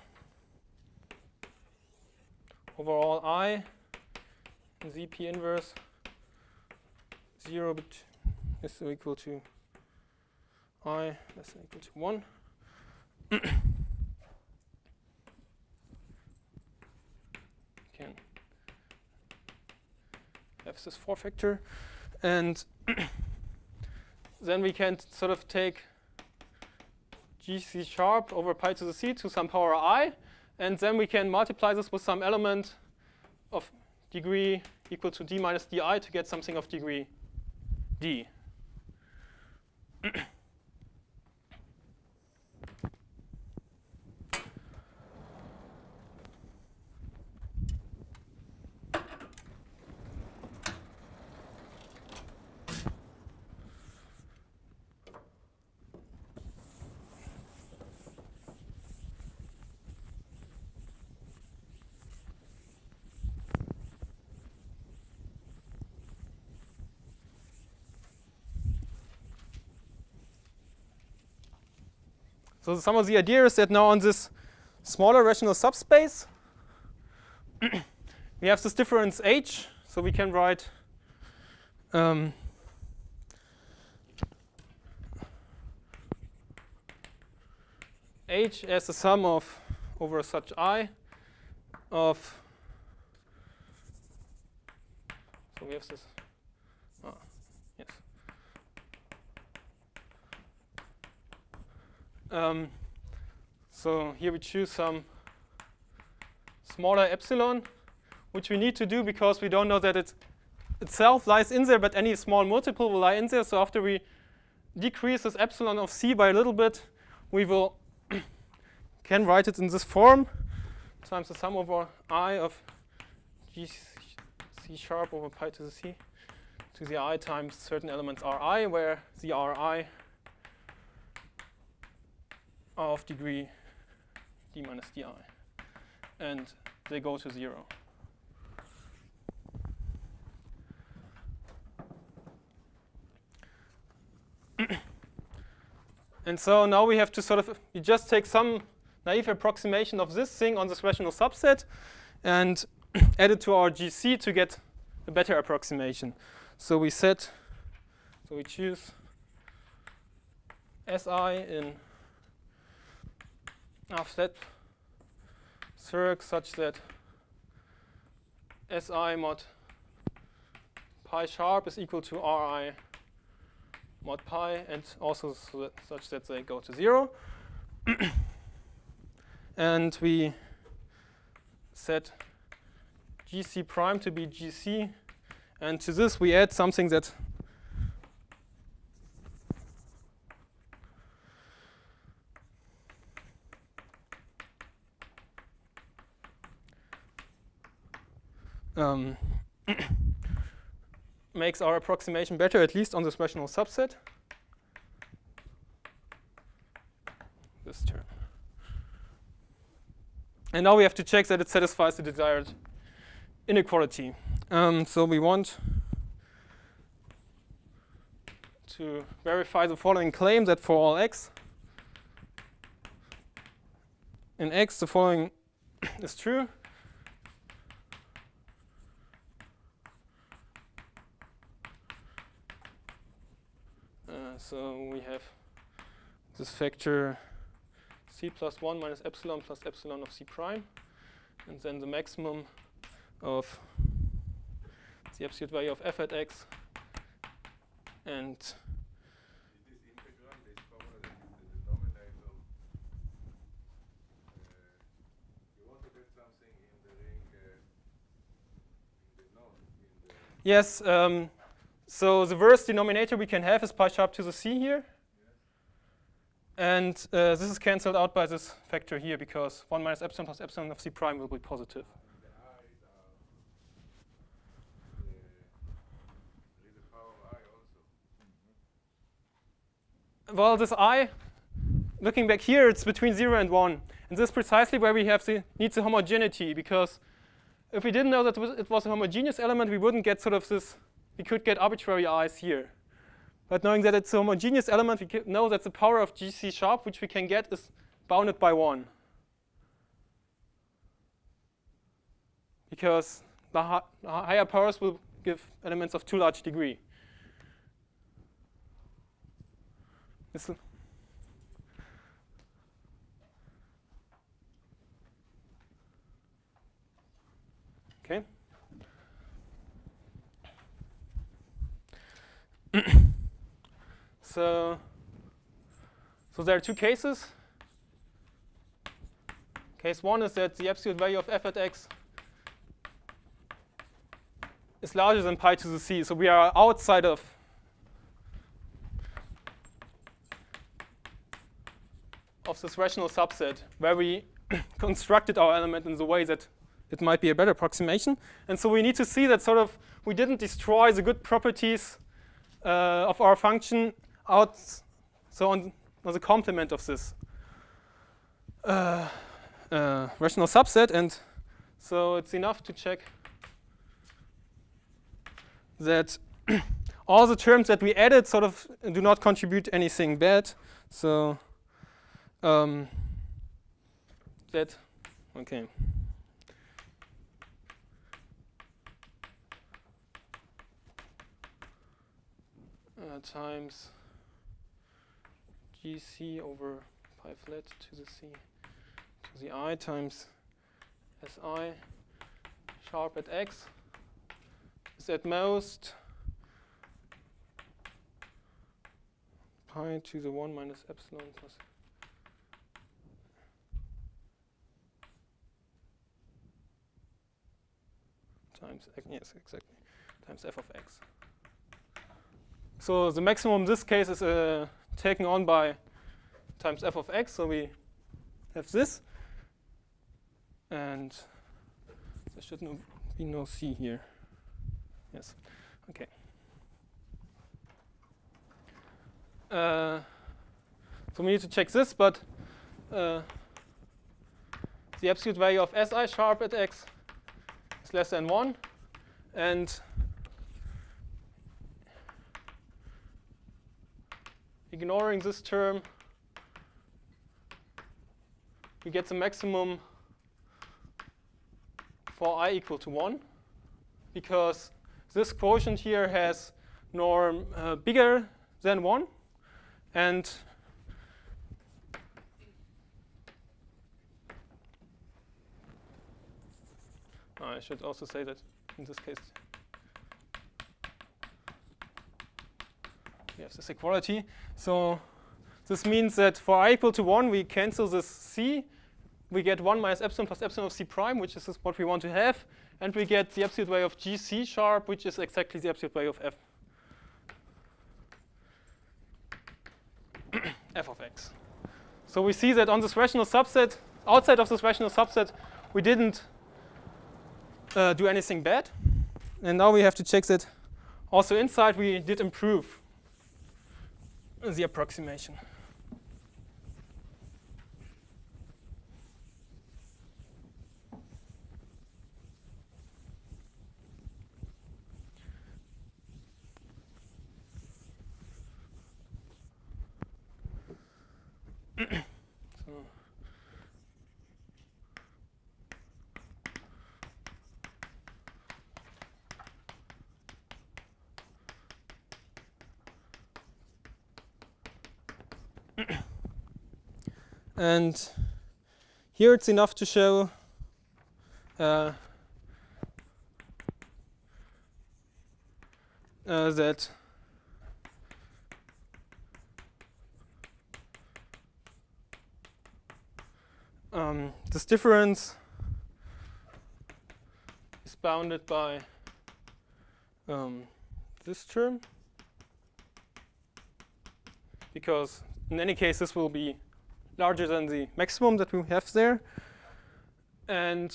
over all I in ZP inverse 0 is equal to I less than equal to 1. Can have this 4-factor, and then we can sort of take GC sharp over pi to the c to some power I, and then we can multiply this with some element of degree equal to d minus di to get something of degree d. So some of the idea is that now on this smaller rational subspace, we have this difference H, so we can write H as the sum of over such I of, so we have this, yes. So here we choose some smaller epsilon, which we need to do because we don't know that it itself lies in there, but any small multiple will lie in there. So after we decrease this epsilon of c by a little bit, we will can write it in this form times the sum over I of g c sharp over pi to the c to the I times certain elements Ri, where the Ri are of degree d minus di, and they go to 0. And so now we have to sort of, we just take some naive approximation of this thing on this rational subset and add it to our GC to get a better approximation. So we set, so we choose Si in a flat circ such that Si mod pi sharp is equal to Ri mod pi, and also such that they go to 0. And we set GC prime to be GC, and to this we add something that makes our approximation better, at least on this rational subset. This term. And now we have to check that it satisfies the desired inequality. So we want to verify the following claim, that for all x, in x the following is true. So we have this factor c plus 1 minus epsilon plus epsilon of c prime. And then the maximum of the absolute value of f at x. And This integral, this formula that is the denominator, you want to get something in the ring, in the node, in the... yes, so the worst denominator we can have is pi sharp to the c here. And this is cancelled out by this factor here because 1 minus epsilon plus epsilon of c prime will be positive. The i's are the power of I also. Well, this I, looking back here, it's between 0 and 1. And this is precisely where we have need the homogeneity, because if we didn't know that it was a homogeneous element, we wouldn't get sort of this, we could get arbitrary i's here. But knowing that it's a homogeneous element, we know that the power of GC sharp, which we can get, is bounded by 1. Because the higher powers will give elements of too large degree. Okay. So there are two cases. Case one is that the absolute value of f at x is larger than pi to the c. So we are outside of this rational subset where we constructed our element in the way that it might be a better approximation. And so we need to see that sort of we didn't destroy the good properties of our function out, so on the complement of this rational subset. And so it's enough to check that all the terms that we added sort of do not contribute anything bad. So that, okay. Times GC over pi flat to the C to the I times SI sharp at X is at most pi to the 1 minus epsilon plus times, yes, exactly, times f of x. So the maximum in this case is taken on by times f of x. So we have this. And there should be no c here. Yes. OK. So we need to check this. But the absolute value of SI sharp at x is less than 1. And ignoring this term, we get the maximum for I equal to 1, because this quotient here has norm bigger than 1. And I should also say that in this case, we have this equality. So this means that for I equal to 1, we cancel this c. We get 1 minus epsilon plus epsilon of c prime, which is what we want to have. And we get the absolute value of GC sharp, which is exactly the absolute value of f of x. So we see that on this rational subset, outside of this rational subset, we didn't do anything bad. And now we have to check that also inside we did improve the approximation. And here it's enough to show that this difference is bounded by this term, because in any case this will be larger than the maximum that we have there. And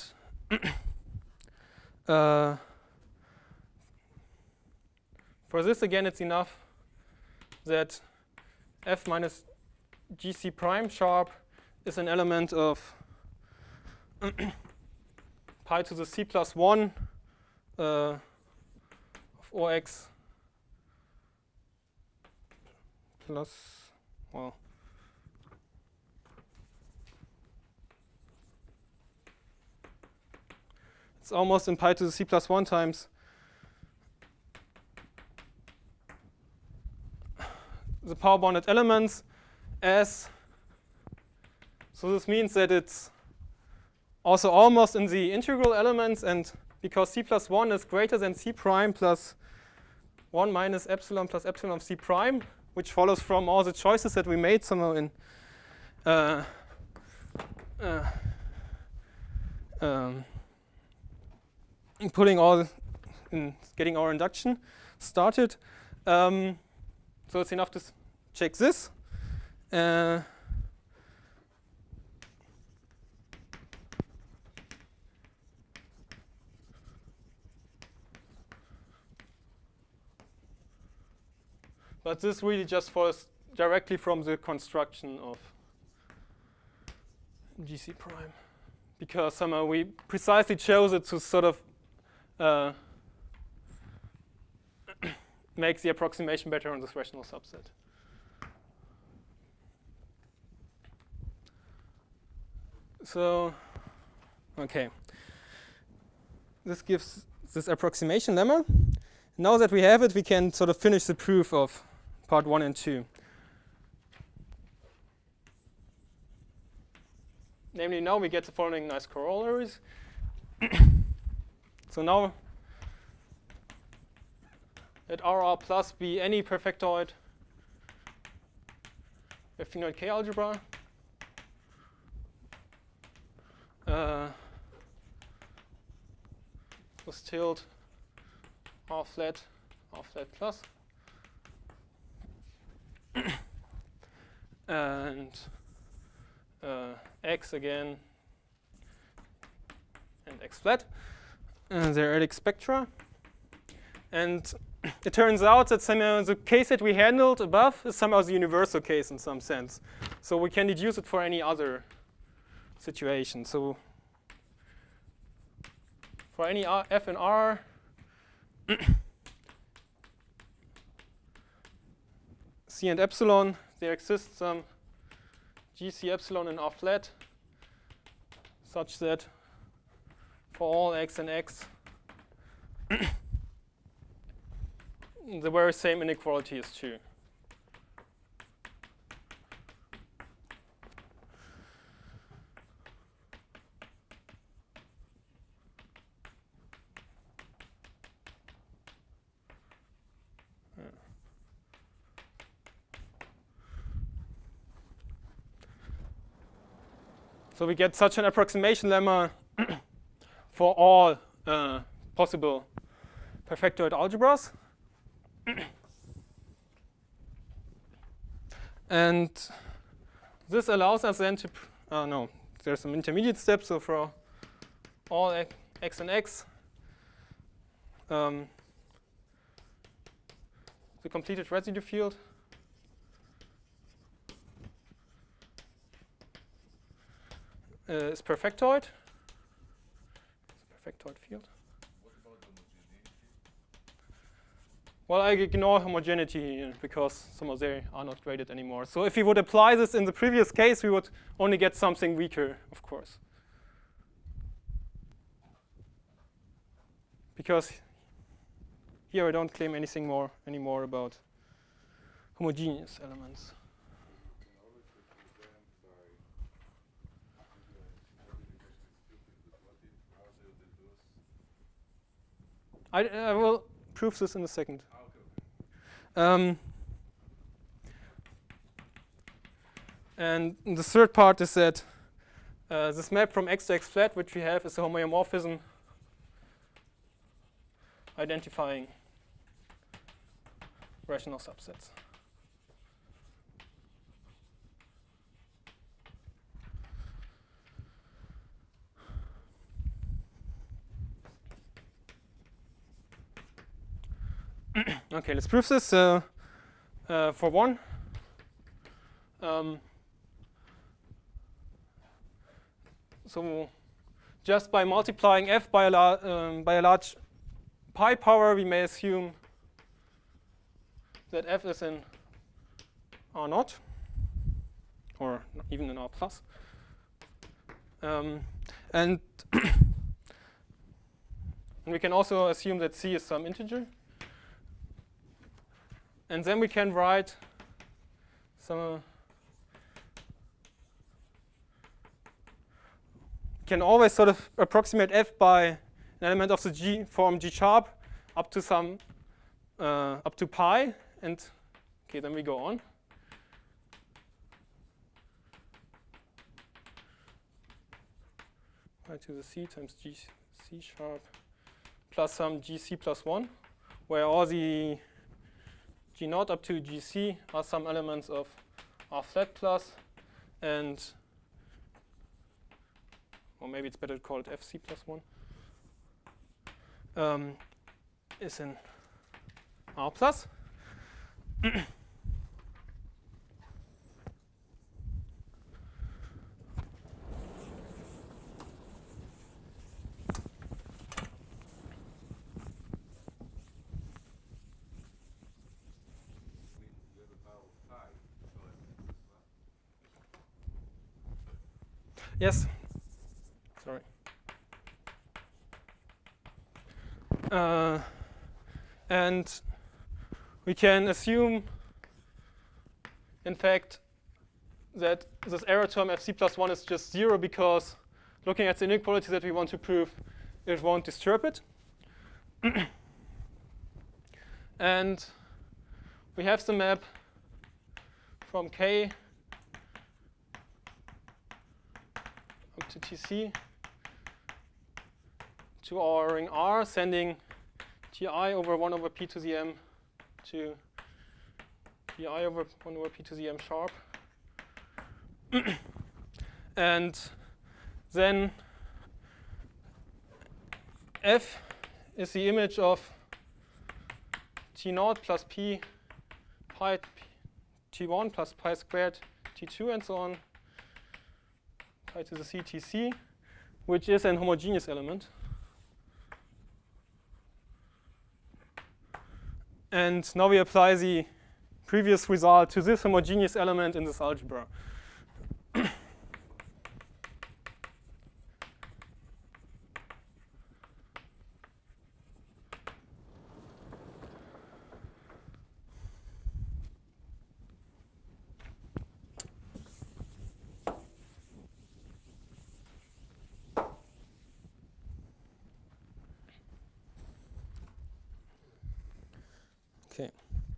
for this again it's enough that f minus gc prime sharp is an element of pi to the c plus 1 of OX plus, well, it's almost in pi to the c plus 1 times the power bonded elements as, so this means that it's also almost in the integral elements, and because c plus 1 is greater than c prime plus 1 minus epsilon plus epsilon of c prime, which follows from all the choices that we made somehow in putting all in getting our induction started. So it's enough to check this. But this really just follows directly from the construction of GC prime, because somehow we precisely chose it to sort of make the approximation better on this rational subset. So, okay. This gives this approximation lemma. Now that we have it, we can sort of finish the proof of part 1 and 2. Namely, now we get the following nice corollaries. So now, let RR plus be any perfectoid affinoid K algebra. With tilde R flat plus. And X again and X flat. They're Ehrlich spectra. And it turns out that somehow the case that we handled above is somehow the universal case in some sense. So we can deduce it for any other situation. So for any f and r, C and epsilon, there exists some GC epsilon in R flat such that for all x and x, the very same inequality is true. So we get such an approximation lemma for all possible perfectoid algebras. And this allows us then to, no, there's some intermediate steps. So for all x and x, the completed residue field is perfectoid. It's a perfectoid field. What about homogeneity? Well, I ignore homogeneity because some of they are not graded anymore. So if we would apply this in the previous case, we would only get something weaker, of course. Because here I don't claim anything more anymore about homogeneous elements. You can always represent by I will prove this in a second. Okay. And the third part is that this map from X to X flat, which we have, is a homeomorphism identifying rational subsets. Okay, let's prove this for one. So just by multiplying f by a large pi power, we may assume that f is in R naught, or even in R plus. And we can also assume that c is some integer. And then we can write some. Can always sort of approximate f by an element of the G form G sharp up to some up to pi, and okay, then we go on. Pi to the c times G C sharp plus some GC plus 1, where all the G naught up to GC are some elements of R flat plus, and or maybe it's better to call it FC plus 1, is in R plus. Yes. Sorry. And we can assume, in fact, that this error term fc plus 1 is just 0 because looking at the inequality that we want to prove, it won't disturb it. And we have the map from K up to Tc to our ring R, sending Ti over 1 over p to the m to Ti over 1 over p to the m sharp. And then F is the image of T naught plus P pi T1 plus pi squared T2 and so on, pi to the C Tc, which is an homogeneous element. And now we apply the previous result to this homogeneous element in this algebra. Okay.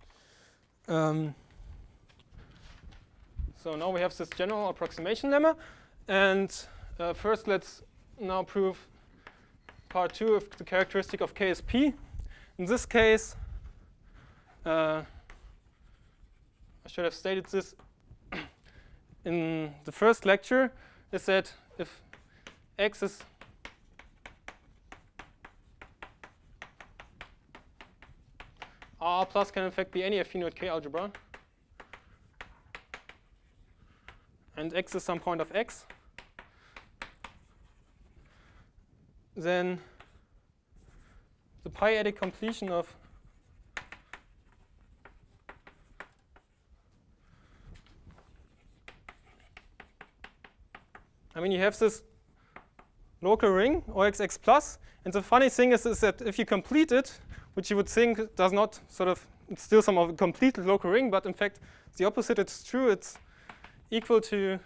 So now we have this general approximation lemma. And first, let's now prove part 2 of the characteristic of K is P. In this case, I should have stated this in the first lecture, is that if X is R plus can in fact be any affine K algebra, and X is some point of X, then the pi-adic completion of you have this local ring, OXX plus, and the funny thing is that if you complete it, which you would think does not sort of, it's still some of a complete local ring, but in fact, the opposite, it's true. It's equal to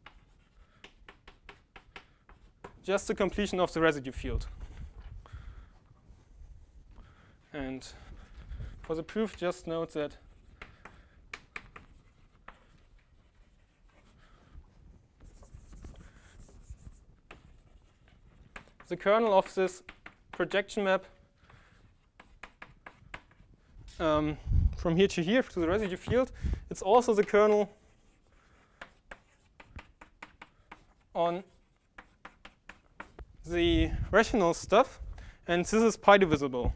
just the completion of the residue field. And for the proof, just note that the kernel of this projection map from here to here to the residue field, it's also the kernel on the rational stuff, and this is pi divisible.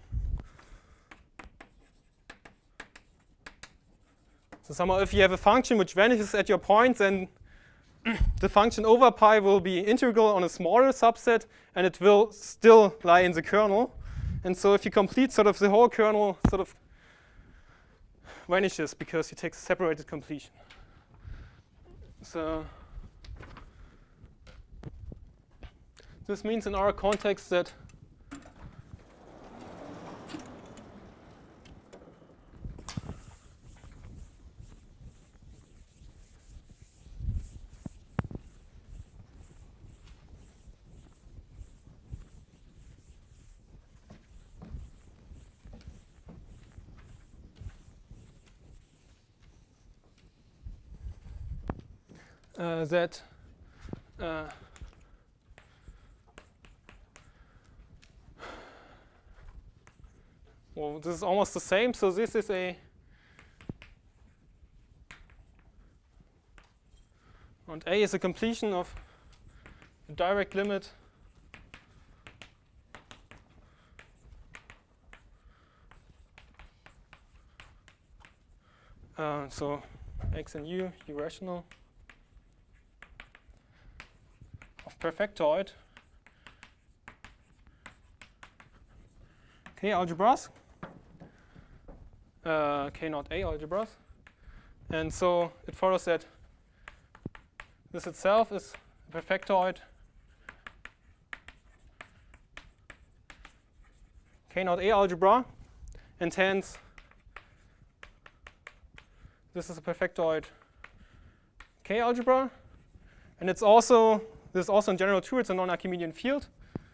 So somehow if you have a function which vanishes at your point, then the function over pi will be integral on a smaller subset, and it will still lie in the kernel. And so if you complete sort of the whole kernel sort of vanishes because you take the separated completion. So this means in our context that well, this is almost the same. So this is and A is a completion of the direct limit so x and u rational of perfectoid K algebras, K not A algebras. And so it follows that this itself is a perfectoid K not A algebra, and hence this is a perfectoid K algebra. And it's also, this is also in general true, it's a non-Archimedean field.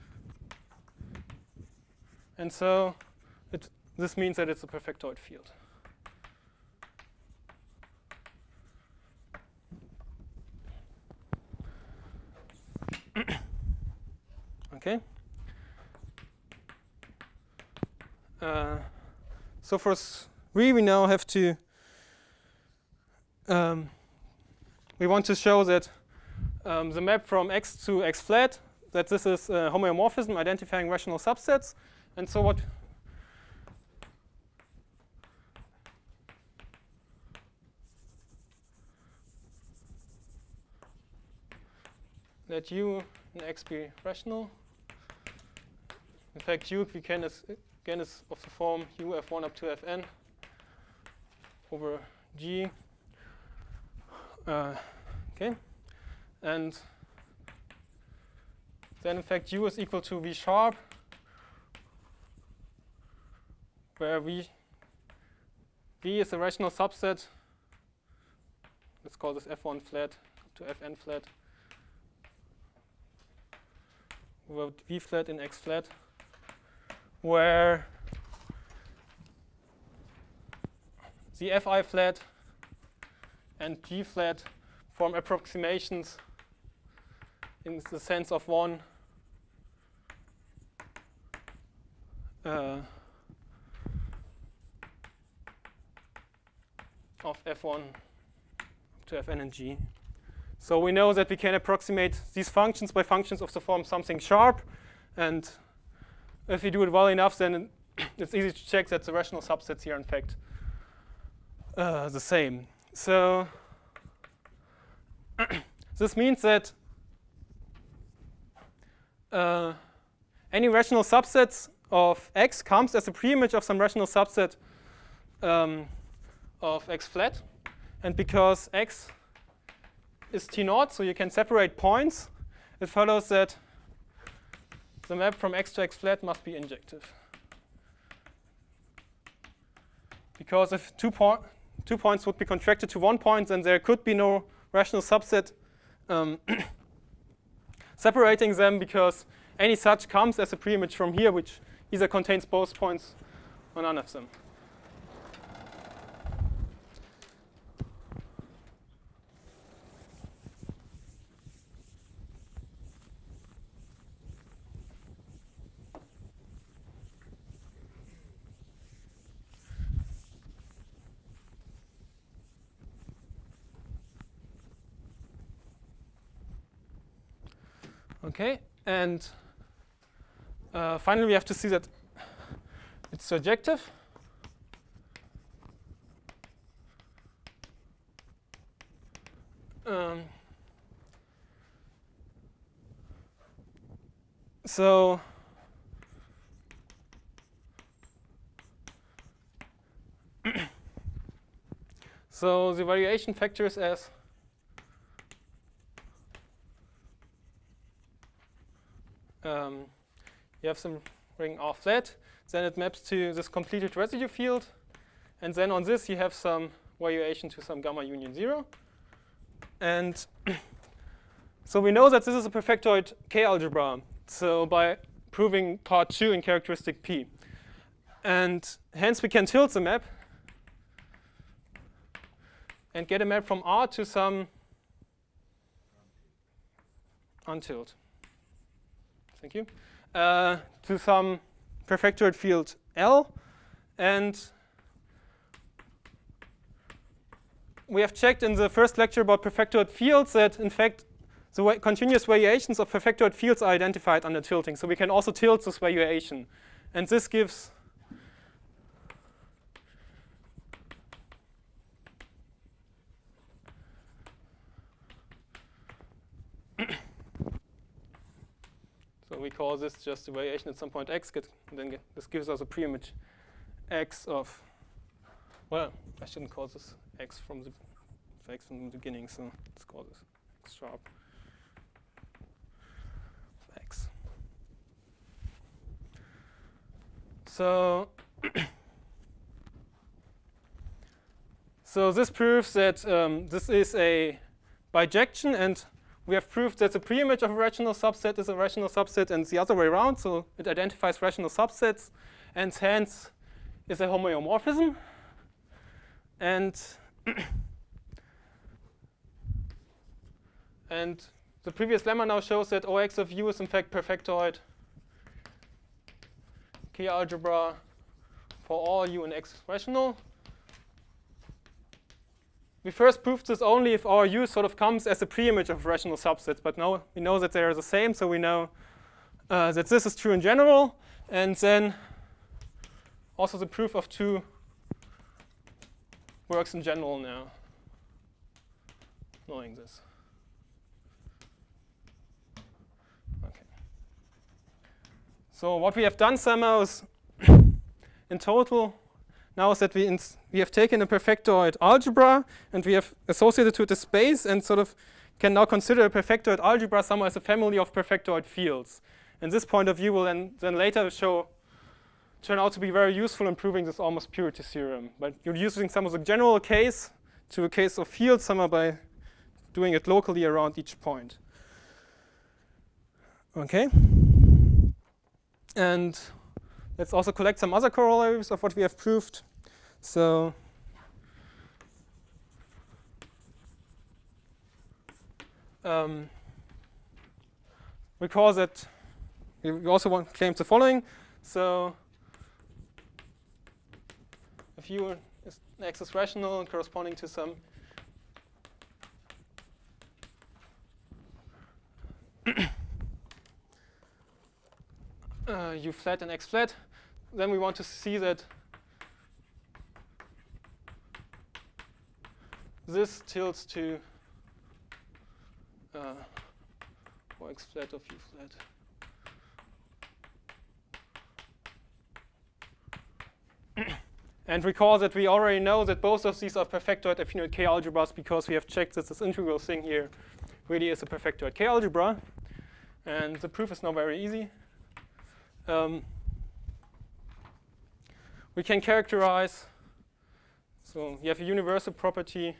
And so this means that it's a perfectoid field. Okay. So for 3, we now have to, we want to show that the map from X to X flat, that this is a homeomorphism identifying rational subsets. And so what let U and X be rational. In fact, U we can again is of the form U f1 up to fn over G. Okay, and then in fact U is equal to V sharp, where V is a rational subset. Let's call this f1 flat up to fn flat over V flat in X flat, where the fi flat and G flat form approximations in the sense of one of f1 to fn and g. So we know that we can approximate these functions by functions of the form something sharp, and if we do it well enough, then it's easy to check that the rational subsets here are in fact the same. So this means that any rational subsets of X comes as a preimage of some rational subset of X flat. And because X is T0, so you can separate points, it follows that the map from X to X flat must be injective. Because if two points would be contracted to 1 point, then there could be no rational subset separating them, because any such comes as a preimage from here, which either contains both points or none of them. Okay, and finally we have to see that it's surjective. So so the variation factors as you have some ring R flat, then it maps to this completed residue field, and then on this you have some variation to some gamma union 0. And so we know that this is a perfectoid K-algebra, so by proving part 2 in characteristic P. And hence we can tilt the map and get a map from R to some untilt. Thank you. To some perfectoid field L. And we have checked in the first lecture about perfectoid fields that, in fact, the continuous variations of perfectoid fields are identified under tilting. So we can also tilt this variation. And this gives so we call this just a variation at some point x. This gives us a preimage x of, well, I shouldn't call this x from the beginning, so let's call this x sharp of x. So so this proves that this is a bijection, and we have proved that the preimage of a rational subset is a rational subset and the other way around, so it identifies rational subsets and hence is a homeomorphism. And and the previous lemma now shows that OX of U is in fact perfectoid K-algebra for all U and X is rational. We first proved this only if our U sort of comes as a preimage of rational subsets, but now we know that they are the same, so we know that this is true in general, and then also the proof of 2 works in general now, knowing this. Okay. So what we have done somehow is, in total, now is that we have taken a perfectoid algebra and we have associated to it a space and sort of can now consider a perfectoid algebra somehow as a family of perfectoid fields. And this point of view will then later turn out to be very useful in proving this almost purity theorem. But you're using some of the general case to a case of fields somehow by doing it locally around each point. Okay. And let's also collect some other corollaries of what we have proved. So recall that we also want to claim the following. So if U is X is rational corresponding to some U flat and X flat, then we want to see that this tilts to for X flat of U flat. And recall that we already know that both of these are perfectoid affine K-algebras because we have checked that this integral thing here really is a perfectoid K-algebra. And the proof is now very easy. We can characterize, so you have a universal property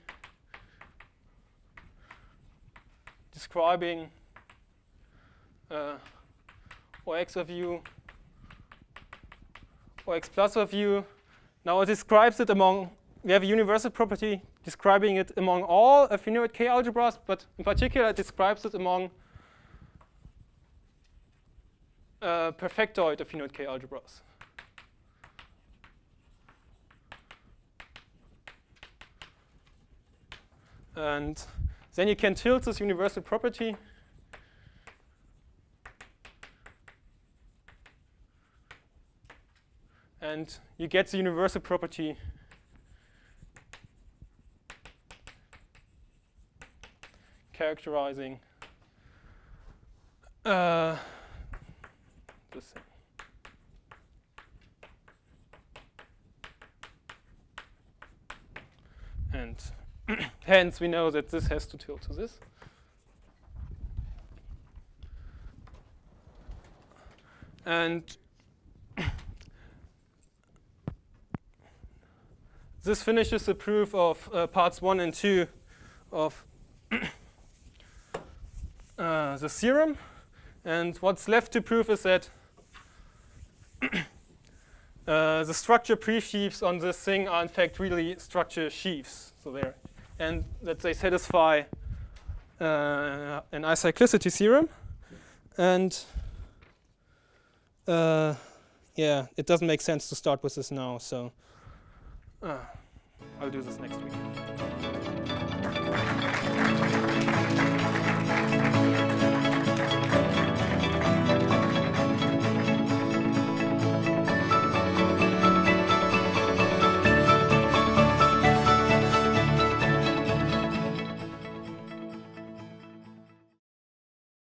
describing OX of U or x plus of u. Now it describes it among, we have a universal property describing it among all affine K algebras, but in particular it describes it among perfectoid affine K algebras. And then you can tilt this universal property and you get the universal property characterizing this thing. And hence we know that this has to tilt to this. And this finishes the proof of parts 1 and 2 of the theorem. And what's left to prove is that the structure pre-sheaves on this thing are in fact really structure sheaves. So there, and that they satisfy an icyclicity theorem. And yeah, it doesn't make sense to start with this now. So I'll do this next week.